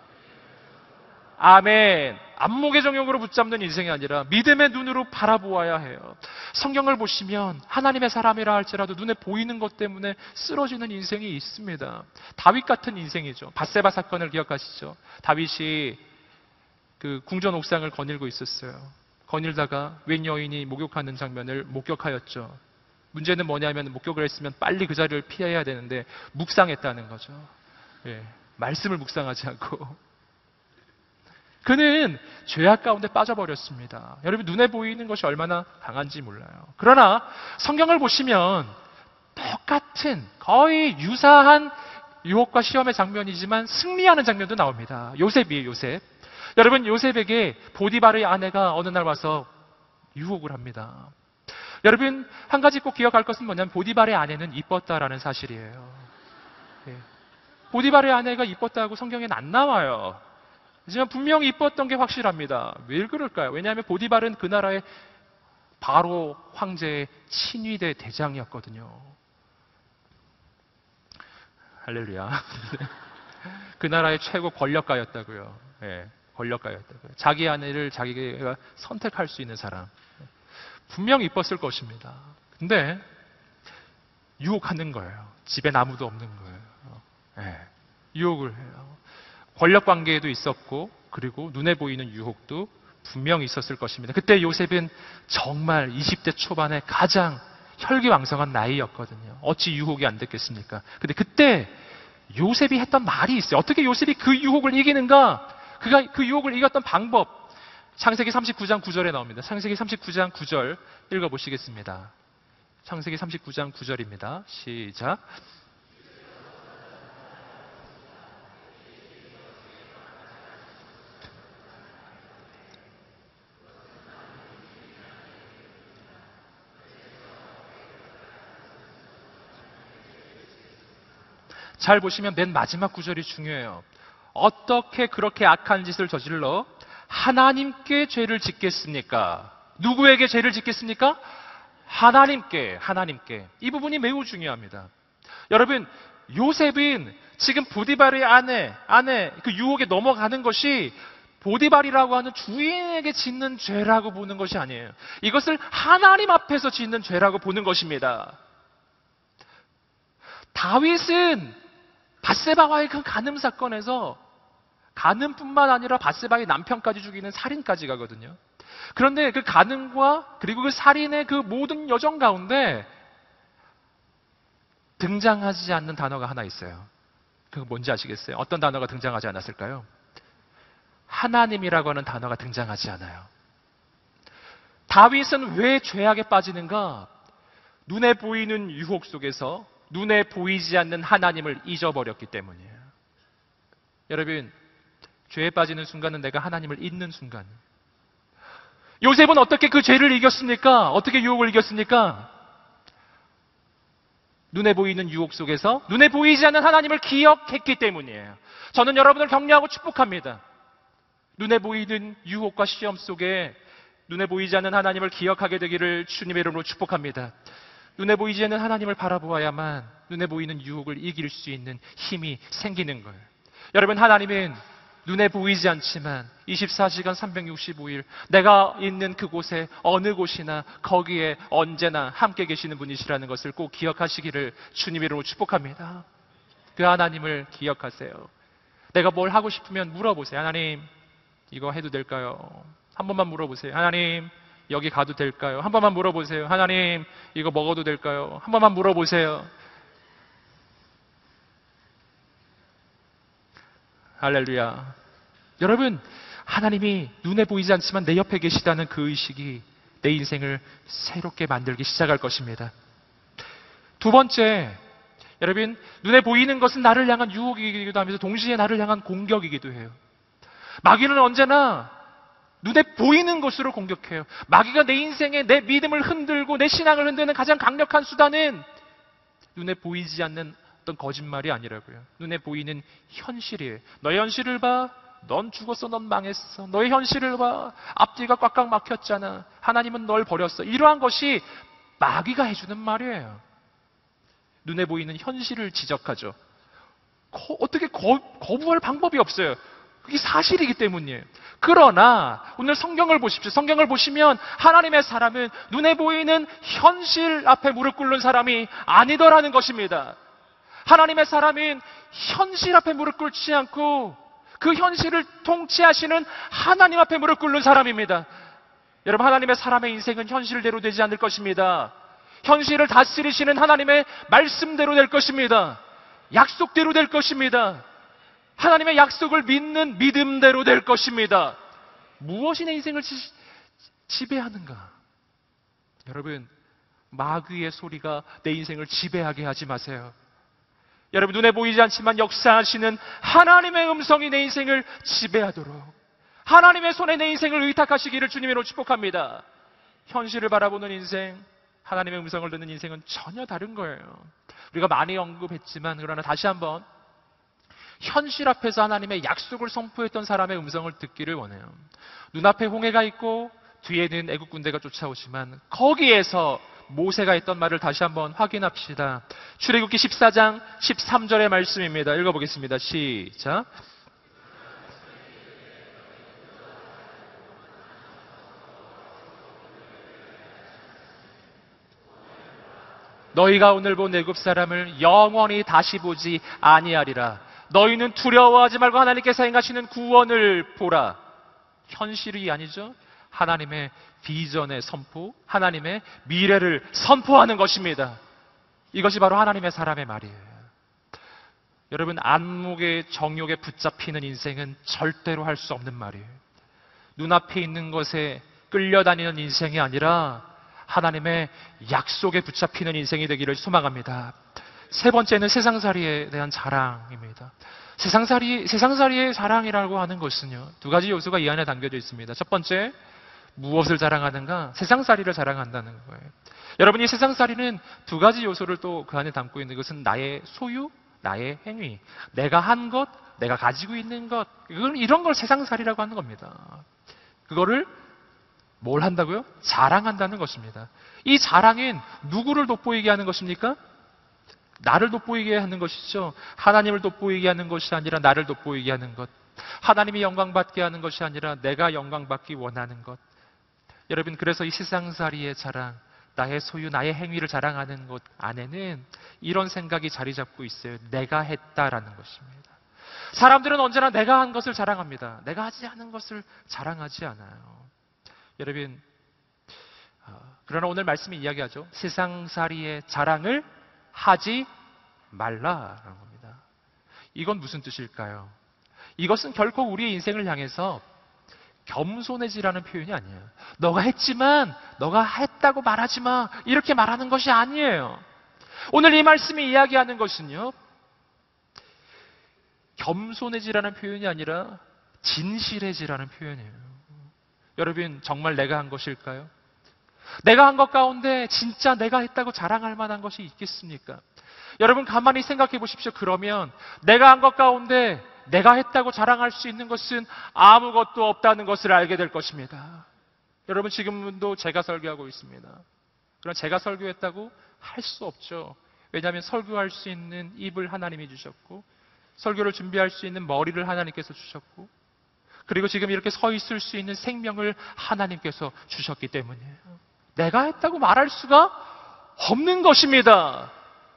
아멘. 안목의 정욕으로 붙잡는 인생이 아니라 믿음의 눈으로 바라보아야 해요. 성경을 보시면 하나님의 사람이라 할지라도 눈에 보이는 것 때문에 쓰러지는 인생이 있습니다. 다윗 같은 인생이죠. 밧세바 사건을 기억하시죠? 다윗이 그 궁전 옥상을 거닐고 있었어요. 거닐다가 웬 여인이 목욕하는 장면을 목격하였죠. 문제는 뭐냐면 목격을 했으면 빨리 그 자리를 피해야 되는데 묵상했다는 거죠. 말씀을 묵상하지 않고 그는 죄악 가운데 빠져버렸습니다. 여러분, 눈에 보이는 것이 얼마나 강한지 몰라요. 그러나 성경을 보시면 똑같은 거의 유사한 유혹과 시험의 장면이지만 승리하는 장면도 나옵니다. 요셉이에요. 요셉. 여러분, 요셉에게 보디바르의 아내가 어느 날 와서 유혹을 합니다. 여러분, 한 가지 꼭 기억할 것은 뭐냐면 보디바르의 아내는 이뻤다라는 사실이에요. 보디바르의 아내가 이뻤다고 성경에는 안 나와요. 하지만 분명히 이뻤던 게 확실합니다. 왜 그럴까요? 왜냐하면 보디발은 그 나라의 바로 황제의 친위대 대장이었거든요. 할렐루야. 그 나라의 최고 권력가였다고요. 권력가였다고요. 자기 아내를 자기가 선택할 수 있는 사람. 분명히 이뻤을 것입니다. 근데 유혹하는 거예요. 집엔 아무도 없는 거예요. 유혹을 해요. 권력 관계에도 있었고, 그리고 눈에 보이는 유혹도 분명히 있었을 것입니다. 그때 요셉은 정말 20대 초반에 가장 혈기왕성한 나이였거든요. 어찌 유혹이 안 됐겠습니까? 근데 그때 요셉이 했던 말이 있어요. 어떻게 요셉이 그 유혹을 이기는가? 그가 그 유혹을 이겼던 방법. 창세기 39장 9절에 나옵니다. 창세기 39장 9절 읽어보시겠습니다. 창세기 39장 9절입니다. 시작. 잘 보시면 맨 마지막 구절이 중요해요. 어떻게 그렇게 악한 짓을 저질러 하나님께 죄를 짓겠습니까? 누구에게 죄를 짓겠습니까? 하나님께. 이 부분이 매우 중요합니다. 여러분, 요셉은 지금 보디발의 아내 그 유혹에 넘어가는 것이 보디발이라고 하는 주인에게 짓는 죄라고 보는 것이 아니에요. 이것을 하나님 앞에서 짓는 죄라고 보는 것입니다. 다윗은 밧세바와의 그 간음 사건에서 간음뿐만 아니라 밧세바의 남편까지 죽이는 살인까지 가거든요. 그런데 그 간음과 그리고 그 살인의 그 모든 여정 가운데 등장하지 않는 단어가 하나 있어요. 그거 뭔지 아시겠어요? 어떤 단어가 등장하지 않았을까요? 하나님이라고 하는 단어가 등장하지 않아요. 다윗은 왜 죄악에 빠지는가? 눈에 보이는 유혹 속에서 눈에 보이지 않는 하나님을 잊어버렸기 때문이에요. 여러분, 죄에 빠지는 순간은 내가 하나님을 잊는 순간. 요셉은 어떻게 그 죄를 이겼습니까? 어떻게 유혹을 이겼습니까? 눈에 보이는 유혹 속에서 눈에 보이지 않는 하나님을 기억했기 때문이에요. 저는 여러분을 격려하고 축복합니다. 눈에 보이는 유혹과 시험 속에 눈에 보이지 않는 하나님을 기억하게 되기를 주님의 이름으로 축복합니다. 눈에 보이지 않는 하나님을 바라보아야만 눈에 보이는 유혹을 이길 수 있는 힘이 생기는 거예요. 여러분, 하나님은 눈에 보이지 않지만 24시간 365일 내가 있는 그곳에 어느 곳이나 거기에 언제나 함께 계시는 분이시라는 것을 꼭 기억하시기를 주님의 이름으로 축복합니다. 그 하나님을 기억하세요. 내가 뭘 하고 싶으면 물어보세요. 하나님, 이거 해도 될까요? 한 번만 물어보세요. 하나님, 여기 가도 될까요? 한 번만 물어보세요. 하나님, 이거 먹어도 될까요? 한 번만 물어보세요. 할렐루야. 여러분, 하나님이 눈에 보이지 않지만 내 옆에 계시다는 그 의식이 내 인생을 새롭게 만들기 시작할 것입니다. 두 번째, 여러분, 눈에 보이는 것은 나를 향한 유혹이기도 하면서 동시에 나를 향한 공격이기도 해요. 마귀는 언제나 눈에 보이는 것으로 공격해요. 마귀가 내 인생에 내 믿음을 흔들고 내 신앙을 흔드는 가장 강력한 수단은 눈에 보이지 않는 어떤 거짓말이 아니라고요. 눈에 보이는 현실이에요. 너의 현실을 봐. 넌 죽었어. 넌 망했어. 너의 현실을 봐. 앞뒤가 꽉꽉 막혔잖아. 하나님은 널 버렸어. 이러한 것이 마귀가 해주는 말이에요. 눈에 보이는 현실을 지적하죠. 어떻게 거부할 방법이 없어요. 그게 사실이기 때문이에요. 그러나 오늘 성경을 보십시오. 성경을 보시면 하나님의 사람은 눈에 보이는 현실 앞에 무릎 꿇는 사람이 아니더라는 것입니다. 하나님의 사람은 현실 앞에 무릎 꿇지 않고 그 현실을 통치하시는 하나님 앞에 무릎 꿇는 사람입니다. 여러분, 하나님의 사람의 인생은 현실대로 되지 않을 것입니다. 현실을 다스리시는 하나님의 말씀대로 될 것입니다. 약속대로 될 것입니다. 하나님의 약속을 믿는 믿음대로 될 것입니다. 무엇이 내 인생을 지배하는가? 여러분, 마귀의 소리가 내 인생을 지배하게 하지 마세요. 여러분, 눈에 보이지 않지만 역사하시는 하나님의 음성이 내 인생을 지배하도록 하나님의 손에 내 인생을 의탁하시기를 주님으로 축복합니다. 현실을 바라보는 인생, 하나님의 음성을 듣는 인생은 전혀 다른 거예요. 우리가 많이 언급했지만 그러나 다시 한번 현실 앞에서 하나님의 약속을 선포했던 사람의 음성을 듣기를 원해요. 눈앞에 홍해가 있고 뒤에는 애국 군대가 쫓아오지만 거기에서 모세가 했던 말을 다시 한번 확인합시다. 출애굽기 14장 13절의 말씀입니다. 읽어보겠습니다. 시작. 너희가 오늘 본 애굽 사람을 영원히 다시 보지 아니하리라. 너희는 두려워하지 말고 하나님께서 행하시는 구원을 보라. 현실이 아니죠. 하나님의 비전의 선포, 하나님의 미래를 선포하는 것입니다. 이것이 바로 하나님의 사람의 말이에요. 여러분, 안목의 정욕에 붙잡히는 인생은 절대로 할 수 없는 말이에요. 눈앞에 있는 것에 끌려다니는 인생이 아니라 하나님의 약속에 붙잡히는 인생이 되기를 소망합니다. 세 번째는 세상살이에 대한 자랑입니다. 세상살이의 자랑이라고 하는 것은요, 두 가지 요소가 이 안에 담겨져 있습니다. 첫 번째, 무엇을 자랑하는가? 세상살이를 자랑한다는 거예요. 여러분, 이 세상살이는 두 가지 요소를 또 그 안에 담고 있는 것은 나의 소유, 나의 행위, 내가 한 것, 내가 가지고 있는 것, 이런 걸 세상살이라고 하는 겁니다. 그거를 뭘 한다고요? 자랑한다는 것입니다. 이 자랑은 누구를 돋보이게 하는 것입니까? 나를 돋보이게 하는 것이죠. 하나님을 돋보이게 하는 것이 아니라 나를 돋보이게 하는 것. 하나님이 영광받게 하는 것이 아니라 내가 영광받기 원하는 것. 여러분, 그래서 이 세상살이의 자랑, 나의 소유, 나의 행위를 자랑하는 것 안에는 이런 생각이 자리 잡고 있어요. 내가 했다라는 것입니다. 사람들은 언제나 내가 한 것을 자랑합니다. 내가 하지 않은 것을 자랑하지 않아요. 여러분, 그러나 오늘 말씀이 이야기하죠. 세상살이의 자랑을 하지 말라라는 겁니다. 이건 무슨 뜻일까요? 이것은 결코 우리의 인생을 향해서 겸손해지라는 표현이 아니에요. 너가 했지만 너가 했다고 말하지 마, 이렇게 말하는 것이 아니에요. 오늘 이 말씀이 이야기하는 것은요, 겸손해지라는 표현이 아니라 진실해지라는 표현이에요. 여러분, 정말 내가 한 것일까요? 내가 한 것 가운데 진짜 내가 했다고 자랑할 만한 것이 있겠습니까? 여러분, 가만히 생각해 보십시오. 그러면 내가 한 것 가운데 내가 했다고 자랑할 수 있는 것은 아무것도 없다는 것을 알게 될 것입니다. 여러분, 지금도 제가 설교하고 있습니다. 그럼 제가 설교했다고 할 수 없죠. 왜냐하면 설교할 수 있는 입을 하나님이 주셨고, 설교를 준비할 수 있는 머리를 하나님께서 주셨고, 그리고 지금 이렇게 서 있을 수 있는 생명을 하나님께서 주셨기 때문이에요. 내가 했다고 말할 수가 없는 것입니다.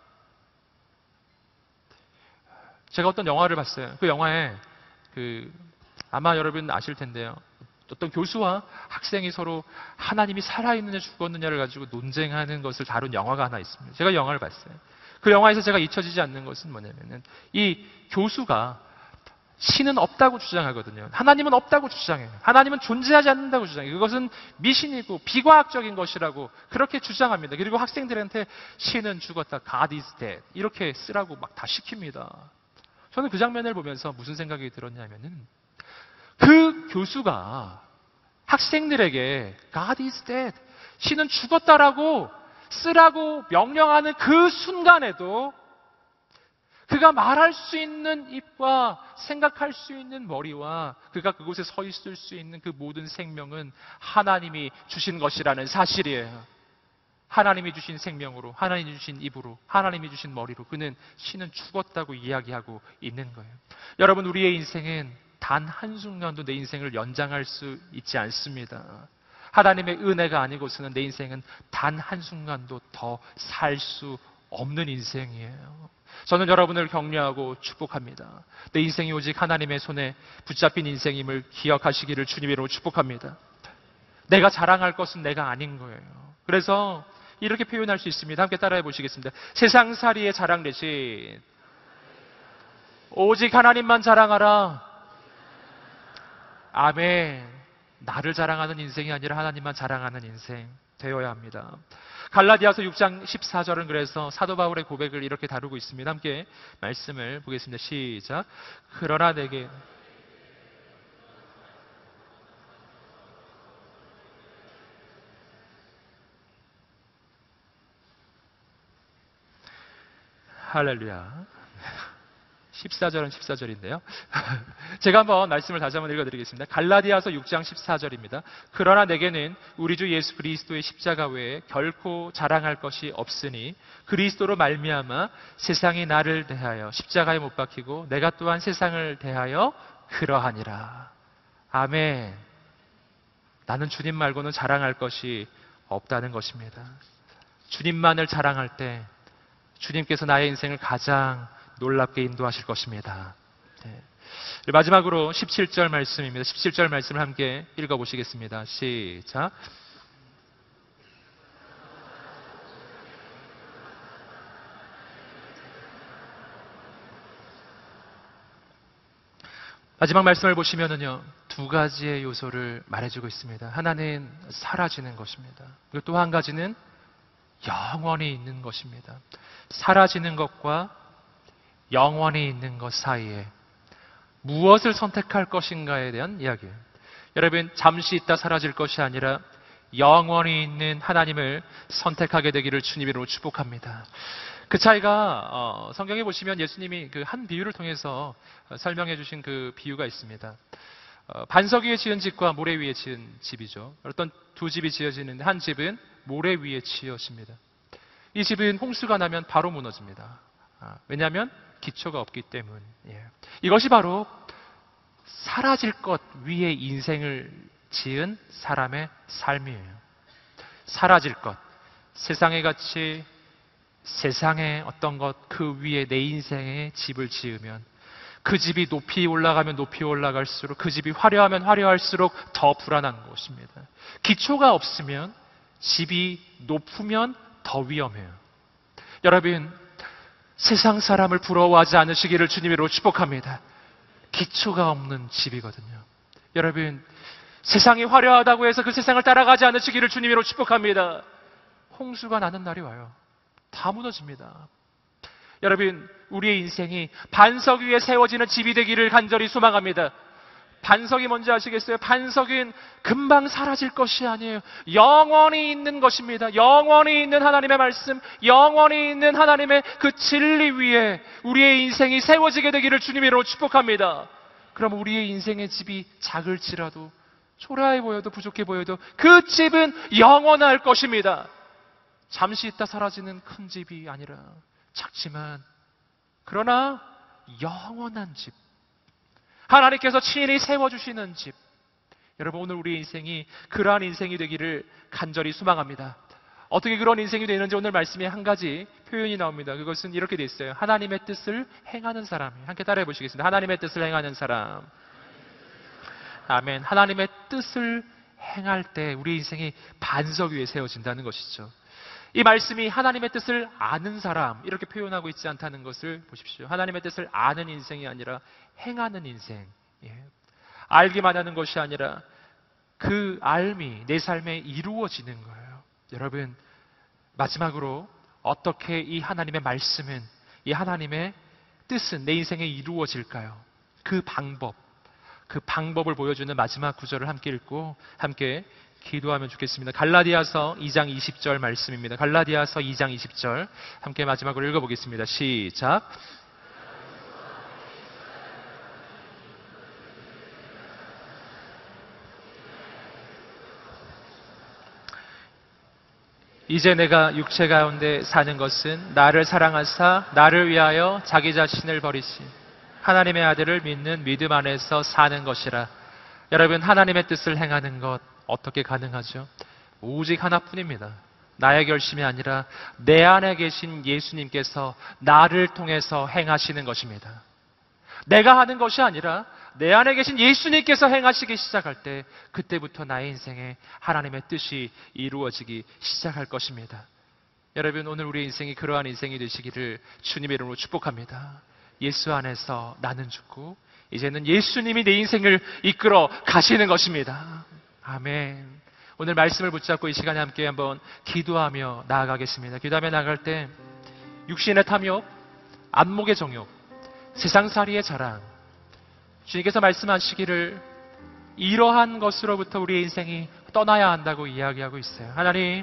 제가 어떤 영화를 봤어요. 그 영화에 아마 여러분 아실 텐데요. 어떤 교수와 학생이 서로 하나님이 살아있느냐 죽었느냐를 가지고 논쟁하는 것을 다룬 영화가 하나 있습니다. 제가 영화를 봤어요. 그 영화에서 제가 잊혀지지 않는 것은 뭐냐면은, 이 교수가 신은 없다고 주장하거든요. 하나님은 없다고 주장해요. 하나님은 존재하지 않는다고 주장해요. 그것은 미신이고 비과학적인 것이라고 그렇게 주장합니다. 그리고 학생들한테 신은 죽었다, God is dead, 이렇게 쓰라고 막 다 시킵니다. 저는 그 장면을 보면서 무슨 생각이 들었냐면은, 그 교수가 학생들에게 God is dead, 신은 죽었다라고 쓰라고 명령하는 그 순간에도 그가 말할 수 있는 입과 생각할 수 있는 머리와 그가 그곳에 서 있을 수 있는 그 모든 생명은 하나님이 주신 것이라는 사실이에요. 하나님이 주신 생명으로, 하나님이 주신 입으로, 하나님이 주신 머리로 그는 신은 죽었다고 이야기하고 있는 거예요. 여러분, 우리의 인생은 단 한순간도 내 인생을 연장할 수 있지 않습니다. 하나님의 은혜가 아니고서는 내 인생은 단 한순간도 더 살 수 없는 인생이에요. 저는 여러분을 격려하고 축복합니다. 내 인생이 오직 하나님의 손에 붙잡힌 인생임을 기억하시기를 주님의 이름으로 축복합니다. 내가 자랑할 것은 내가 아닌 거예요. 그래서 이렇게 표현할 수 있습니다. 함께 따라해 보시겠습니다. 세상살이의 자랑 대신 오직 하나님만 자랑하라. 아멘. 나를 자랑하는 인생이 아니라 하나님만 자랑하는 인생 되어야 합니다. 갈라디아서 6장 14절은 그래서 사도 바울의 고백을 이렇게 다루고 있습니다. 함께 말씀을 보겠습니다. 시작. 그러나 내게 할렐루야. 14절은 14절인데요. 제가 한번 말씀을 다시 한번 읽어드리겠습니다. 갈라디아서 6장 14절입니다. 그러나 내게는 우리 주 예수 그리스도의 십자가 외에 결코 자랑할 것이 없으니 그리스도로 말미암아 세상이 나를 대하여 십자가에 못 박히고 내가 또한 세상을 대하여 그러하니라. 아멘. 나는 주님 말고는 자랑할 것이 없다는 것입니다. 주님만을 자랑할 때 주님께서 나의 인생을 가장 놀랍게 인도하실 것입니다. 네. 마지막으로 17절 말씀입니다. 17절 말씀을 함께 읽어보시겠습니다. 시작. 마지막 말씀을 보시면은요, 두 가지의 요소를 말해주고 있습니다. 하나는 사라지는 것입니다. 그리고 또 한 가지는 영원히 있는 것입니다. 사라지는 것과 영원히 있는 것 사이에 무엇을 선택할 것인가에 대한 이야기예요. 여러분, 잠시 있다 사라질 것이 아니라 영원히 있는 하나님을 선택하게 되기를 주님으로 축복합니다. 그 차이가 성경에 보시면 예수님이 그 한 비유를 통해서 설명해 주신 그 비유가 있습니다. 반석 위에 지은 집과 모래 위에 지은 집이죠. 어떤 두 집이 지어지는데 한 집은 모래 위에 지어집니다. 이 집은 홍수가 나면 바로 무너집니다. 왜냐하면 기초가 없기 때문. 이것이 바로 사라질 것 위에 인생을 지은 사람의 삶이에요. 사라질 것, 세상의 가치, 세상의 어떤 것 그 위에 내 인생의 집을 지으면 그 집이 높이 올라가면 높이 올라갈수록 그 집이 화려하면 화려할수록 더 불안한 것입니다. 기초가 없으면 집이 높으면 더 위험해요. 여러분, 세상 사람을 부러워하지 않으시기를 주님으로 축복합니다. 기초가 없는 집이거든요. 여러분, 세상이 화려하다고 해서 그 세상을 따라가지 않으시기를 주님으로 축복합니다. 홍수가 나는 날이 와요. 다 무너집니다. 여러분, 우리의 인생이 반석 위에 세워지는 집이 되기를 간절히 소망합니다. 반석이 뭔지 아시겠어요? 반석은 금방 사라질 것이 아니에요. 영원히 있는 것입니다. 영원히 있는 하나님의 말씀, 영원히 있는 하나님의 그 진리 위에 우리의 인생이 세워지게 되기를 주님으로 축복합니다. 그럼 우리의 인생의 집이 작을지라도, 초라해 보여도 부족해 보여도 그 집은 영원할 것입니다. 잠시 있다 사라지는 큰 집이 아니라 작지만 그러나 영원한 집, 하나님께서 친히 세워주시는 집. 여러분, 오늘 우리 인생이 그러한 인생이 되기를 간절히 소망합니다. 어떻게 그런 인생이 되는지 오늘 말씀에 한 가지 표현이 나옵니다. 그것은 이렇게 돼 있어요. 하나님의 뜻을 행하는 사람. 함께 따라해 보시겠습니다. 하나님의 뜻을 행하는 사람. 아멘. 하나님의 뜻을 행할 때 우리 인생이 반석 위에 세워진다는 것이죠. 이 말씀이 하나님의 뜻을 아는 사람 이렇게 표현하고 있지 않다는 것을 보십시오. 하나님의 뜻을 아는 인생이 아니라 행하는 인생. 알기만 하는 것이 아니라 그 알미 내 삶에 이루어지는 거예요. 여러분, 마지막으로 어떻게 이 하나님의 말씀은, 이 하나님의 뜻은 내 인생에 이루어질까요? 그 방법을 보여주는 마지막 구절을 함께 읽고 함께 기도하면 좋겠습니다. 갈라디아서 2장 20절 말씀입니다. 갈라디아서 2장 20절 함께 마지막으로 읽어보겠습니다. 시작. 이제 내가 육체 가운데 사는 것은 나를 사랑하사 나를 위하여 자기 자신을 버리신 하나님의 아들을 믿는 믿음 안에서 사는 것이라. 여러분, 하나님의 뜻을 행하는 것 어떻게 가능하죠? 오직 하나뿐입니다. 나의 결심이 아니라 내 안에 계신 예수님께서 나를 통해서 행하시는 것입니다. 내가 하는 것이 아니라 내 안에 계신 예수님께서 행하시기 시작할 때 그때부터 나의 인생에 하나님의 뜻이 이루어지기 시작할 것입니다. 여러분, 오늘 우리의 인생이 그러한 인생이 되시기를 주님의 이름으로 축복합니다. 예수 안에서 나는 죽고 이제는 예수님이 내 인생을 이끌어 가시는 것입니다. 아멘. 오늘 말씀을 붙잡고 이 시간에 함께 한번 기도하며 나아가겠습니다. 기도하며 나아갈 때 육신의 탐욕, 안목의 정욕, 세상살이의 자랑, 주님께서 말씀하시기를 이러한 것으로부터 우리의 인생이 떠나야 한다고 이야기하고 있어요. 하나님,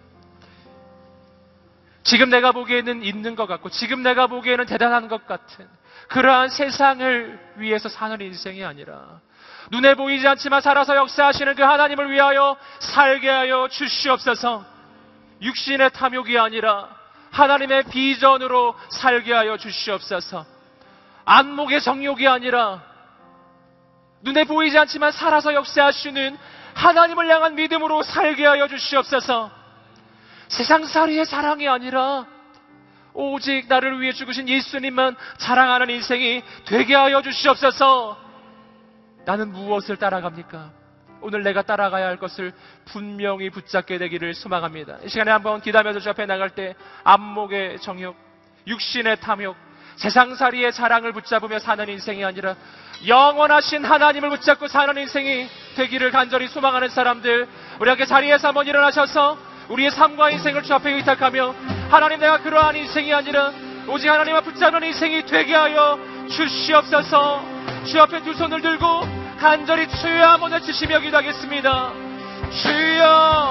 지금 내가 보기에는 있는 것 같고 지금 내가 보기에는 대단한 것 같은 그러한 세상을 위해서 사는 인생이 아니라 눈에 보이지 않지만 살아서 역사하시는 그 하나님을 위하여 살게 하여 주시옵소서. 육신의 탐욕이 아니라 하나님의 비전으로 살게 하여 주시옵소서. 안목의 정욕이 아니라 눈에 보이지 않지만 살아서 역사하시는 하나님을 향한 믿음으로 살게 하여 주시옵소서. 세상살이의 자랑이 아니라 오직 나를 위해 죽으신 예수님만 자랑하는 인생이 되게 하여 주시옵소서. 나는 무엇을 따라갑니까? 오늘 내가 따라가야 할 것을 분명히 붙잡게 되기를 소망합니다. 이 시간에 한번 기도하면서 주 앞에 나갈 때 안목의 정욕, 육신의 탐욕, 세상살이의 자랑을 붙잡으며 사는 인생이 아니라 영원하신 하나님을 붙잡고 사는 인생이 되기를 간절히 소망하는 사람들, 우리 함께 자리에서 한번 일어나셔서 우리의 삶과 인생을 주 앞에 의탁하며 하나님, 내가 그러한 인생이 아니라 오직 하나님을 붙잡는 인생이 되게 하여 주시옵소서. 주 앞에 두 손을 들고 간절히 주여 한번 외치시며 기도하겠습니다. 주여,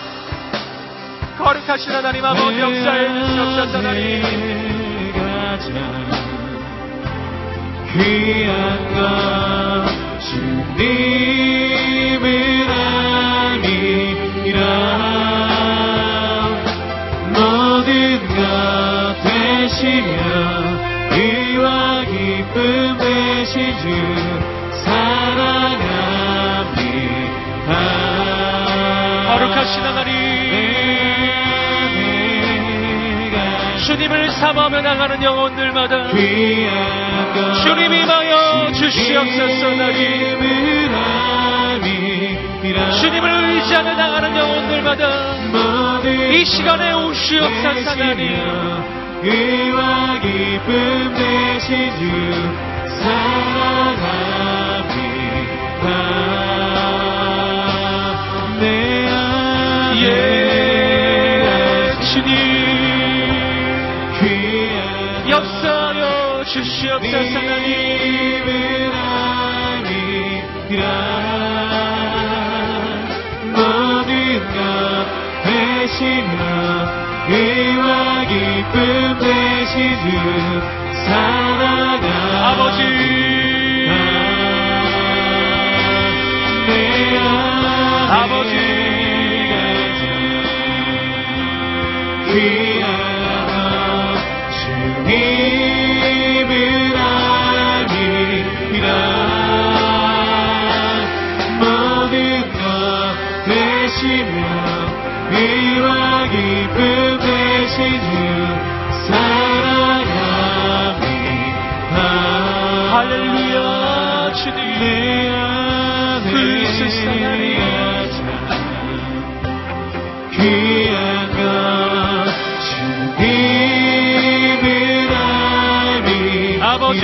거룩하신 하나님 아버지, 역사해 주시옵소서. 하나님, 귀한 것 주님을 아니라 모든 것 되시며 의와 기쁨 되신 주 사랑합니다. 거룩하신 하나님, 주님을 사모하며 나가는 영혼들마다 주님이 임하여 주시옵소서. 주님을 의지하며 나가는 영혼들마다 이 시간에 오시옵소서. 하나님, 의와 기쁨 되신 주 사랑합니다. 내 안에 주님 역사하여 주시옵소서. 하나님, 모든 것 되시며 의와 기쁨 되신 주 사랑합니다. 아버지, 아버지, 귀하여 주님을 아니라 모든 것 되시며 의와 기쁨 되신 주 사랑합니다. 할렐루야. 주님 내 안에 귀한 것 주님을 아니라 아버지,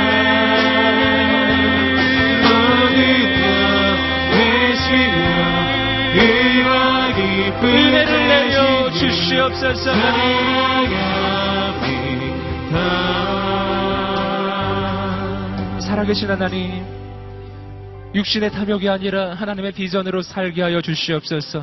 모든 것 되시며 의와 기쁨 은혜를 내려 주시옵소서. 살아계신 하나님, 육신의 탐욕이 아니라 하나님의 비전으로 살게 하여 주시옵소서.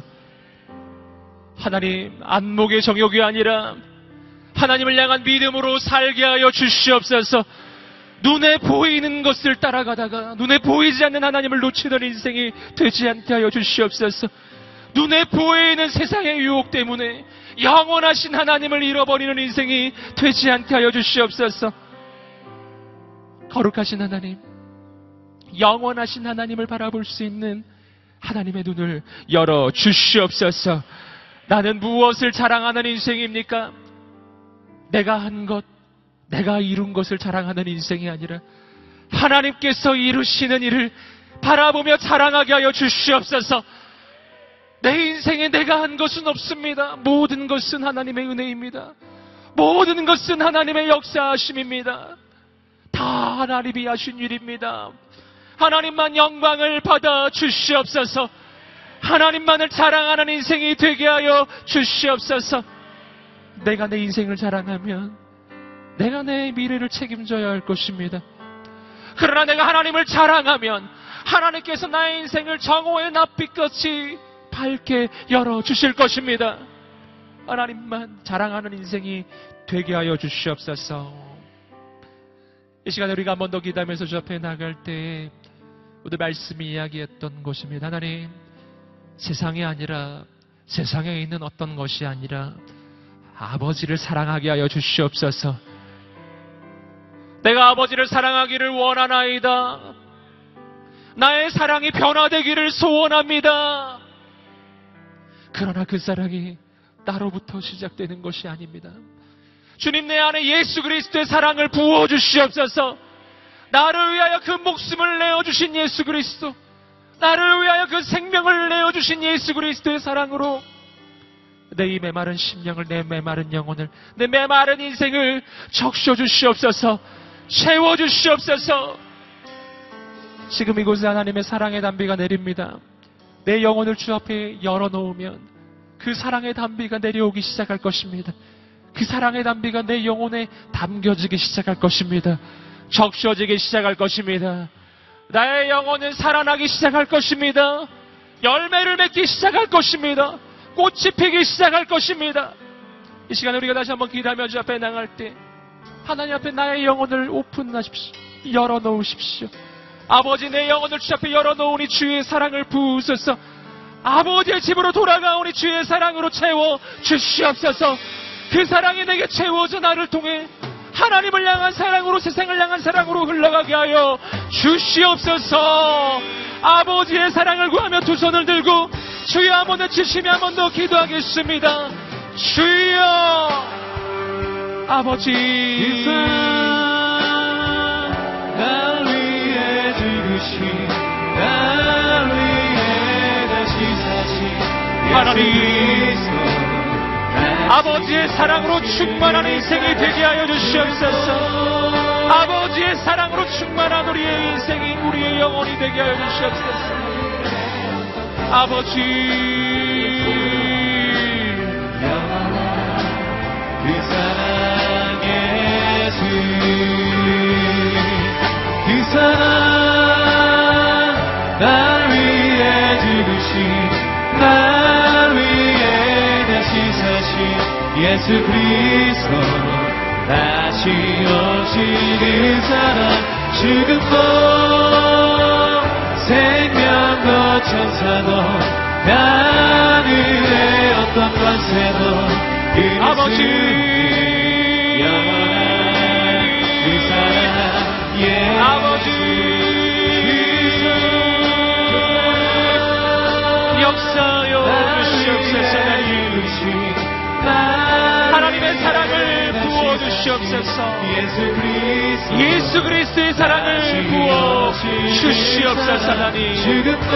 하나님, 안목의 정욕이 아니라 하나님을 향한 믿음으로 살게 하여 주시옵소서. 눈에 보이는 것을 따라가다가 눈에 보이지 않는 하나님을 놓치던 인생이 되지 않게 하여 주시옵소서. 눈에 보이는 세상의 유혹 때문에 영원하신 하나님을 잃어버리는 인생이 되지 않게 하여 주시옵소서. 거룩하신 하나님, 영원하신 하나님을 바라볼 수 있는 하나님의 눈을 열어 주시옵소서. 나는 무엇을 자랑하는 인생입니까? 내가 한 것, 내가 이룬 것을 자랑하는 인생이 아니라 하나님께서 이루시는 일을 바라보며 자랑하게 하여 주시옵소서. 내 인생에 내가 한 것은 없습니다. 모든 것은 하나님의 은혜입니다. 모든 것은 하나님의 역사하심입니다. 다 하나님이 하신 일입니다. 하나님만 영광을 받아 주시옵소서. 하나님만을 자랑하는 인생이 되게 하여 주시옵소서. 내가 내 인생을 자랑하면 내가 내 미래를 책임져야 할 것입니다. 그러나 내가 하나님을 자랑하면 하나님께서 나의 인생을 정오의 낯빛같이 밝게 열어주실 것입니다. 하나님만 자랑하는 인생이 되게 하여 주시옵소서. 이 시간에 우리가 한 번 더 기도하면서 주 앞에 나갈 때 오늘 말씀이 이야기했던 것입니다. 하나님, 세상이 아니라 세상에 있는 어떤 것이 아니라 아버지를 사랑하게 하여 주시옵소서. 내가 아버지를 사랑하기를 원하나이다. 나의 사랑이 변화되기를 소원합니다. 그러나 그 사랑이 나로부터 시작되는 것이 아닙니다. 주님, 내 안에 예수 그리스도의 사랑을 부어주시옵소서. 나를 위하여 그 목숨을 내어주신 예수 그리스도, 나를 위하여 그 생명을 내어주신 예수 그리스도의 사랑으로 내 이 메마른 심령을, 내 메마른 영혼을, 내 메마른 인생을 적셔주시옵소서. 채워주시옵소서. 지금 이곳에 하나님의 사랑의 담비가 내립니다. 내 영혼을 주 앞에 열어놓으면 그 사랑의 담비가 내려오기 시작할 것입니다. 그 사랑의 담비가 내 영혼에 담겨지기 시작할 것입니다. 적셔지기 시작할 것입니다. 나의 영혼은 살아나기 시작할 것입니다. 열매를 맺기 시작할 것입니다. 꽃이 피기 시작할 것입니다. 이 시간에 우리가 다시 한번 기도하며 주 앞에 나갈 때 하나님 앞에 나의 영혼을 오픈하십시오. 열어놓으십시오. 아버지, 내 영혼을 주 앞에 열어놓으니 주의 사랑을 부으소서. 아버지의 집으로 돌아가오니 주의 사랑으로 채워 주시옵소서. 그 사랑이 내게 채워져 나를 통해 하나님을 향한 사랑으로, 세상을 향한 사랑으로 흘러가게 하여 주시옵소서. 아버지의 사랑을 구하며 두 손을 들고 주여 한 번 더 주시며 한 번 더 기도하겠습니다. 주여, 아버지, 이 사랑 날 위해 죽으신, 날 위해 다시 사신 하나님, 그리스도, 아버지의 사랑으로 충만한 인생이 되게 하여 주시옵소서. 아버지의 사랑으로 충만한 우리의 인생이, 우리의 영혼이 되게 하여 주시옵소서. 아버지, 그 사랑 예수, 그 사랑 날 위해 죽으신, 날 위해 다시 사신 예수 그리스도, 다시 오신 그 사랑, 죽음도 생명도 천사도 하늘의 어떤 권세도 아버지, 영원한 그 사랑 예수, 아버지, 역사여 주시옵소서. 하나님의 사랑을 부어 주시옵소서. 예수 그리스도의 사랑을 부어 주시옵소서. 하나님, 죽음도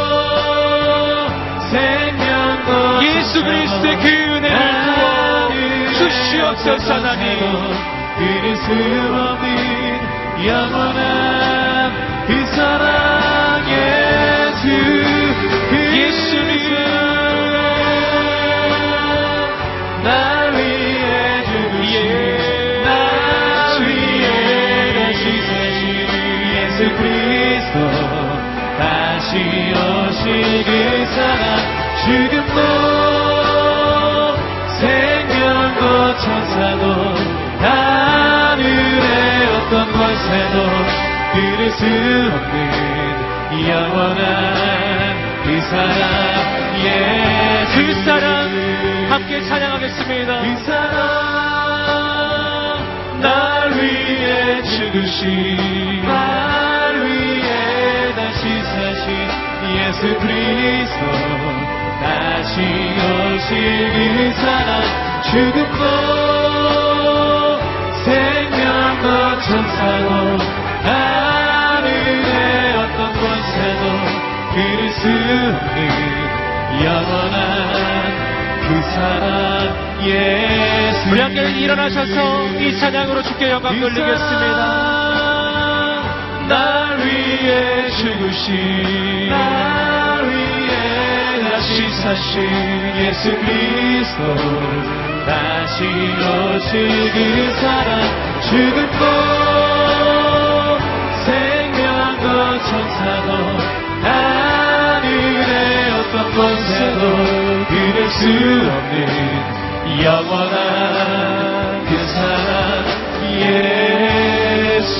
생명도 예수 그리스도의 그 은혜를 부어 주시옵소서. 하나님, 그릴 수 없는 영원한 그 사랑 예수, 예수님, 날 위해 죽으신, 날 위해 다시 사신 예수 그리스도, 다시 오신 그 사랑, 죽음도 생명도 천사도 하늘의 어떤 권세도 그릴 수 없는 영원한 그 사랑 예수, 그 사랑 함께 찬양하겠습니다. 그 사랑 날 위해 죽으신, 날 위해 다시 사신 예수 그리스도, 다시 오신 그 사랑, 죽음도 생명도 천사도 하늘의 어떤 권세도 그릴 수 없는 영원한 그 사랑 예수. 우리 함께 일어나셔서 이 찬양으로 주께 영광 돌리겠습니다. 날 위해 죽으신, 날 위해 다시 사신 예수 그리스도, 다시 오신 그 사랑, 죽음도 생명도 천사도 하늘의 어떤 권세도 그릴 수 없는 영원한 그 사랑 예수.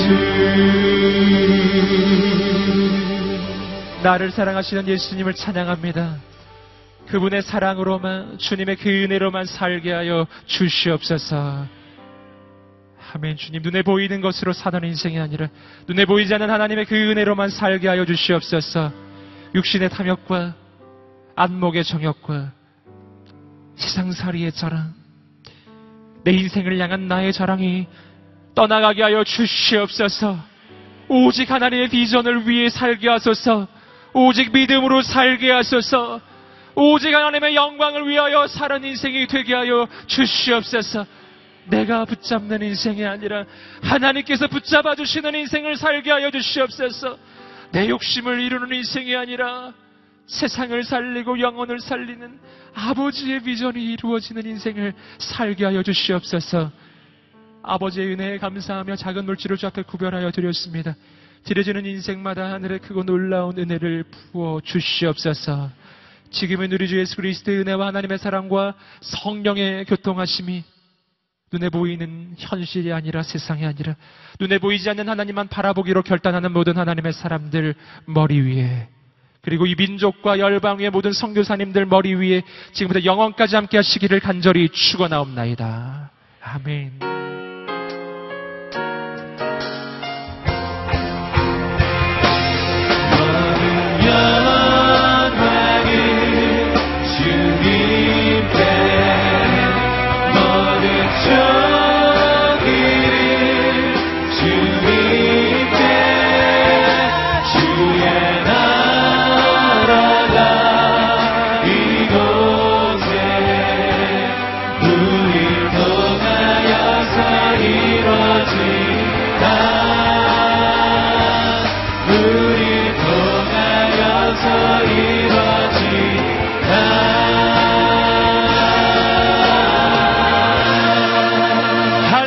나를 사랑하시는 예수님을 찬양합니다. 그분의 사랑으로만, 주님의 그 은혜로만 살게 하여 주시옵소서. 아멘. 주님, 눈에 보이는 것으로 사는 인생이 아니라 눈에 보이지 않는 하나님의 그 은혜로만 살게 하여 주시옵소서. 육신의 탐욕과 안목의 정욕과 세상살이의 자랑, 내 인생을 향한 나의 자랑이 떠나가게 하여 주시옵소서. 오직 하나님의 비전을 위해 살게 하소서. 오직 믿음으로 살게 하소서. 오직 하나님의 영광을 위하여 사는 인생이 되게 하여 주시옵소서. 내가 붙잡는 인생이 아니라 하나님께서 붙잡아 주시는 인생을 살게 하여 주시옵소서. 내 욕심을 이루는 인생이 아니라 세상을 살리고 영혼을 살리는 아버지의 비전이 이루어지는 인생을 살게 하여 주시옵소서. 아버지의 은혜에 감사하며 작은 물질을 주 앞에 구별하여 드렸습니다. 드려지는 인생마다 하늘의 크고 놀라운 은혜를 부어 주시옵소서. 지금은 우리 주 예수 그리스도의 은혜와 하나님의 사랑과 성령의 교통하심이 눈에 보이는 현실이 아니라 세상이 아니라 눈에 보이지 않는 하나님만 바라보기로 결단하는 모든 하나님의 사람들 머리 위에, 그리고 이 민족과 열방 위의 모든 선교사님들 머리 위에 지금부터 영원까지 함께 하시기를 간절히 축원하옵나이다. 아멘.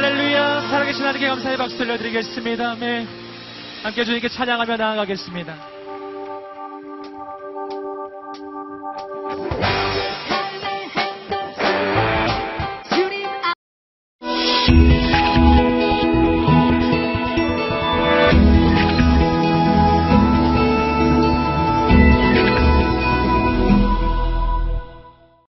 감사의 박수 들려드리겠습니다. 네. 함께 주님께 찬양하며 나아가겠습니다.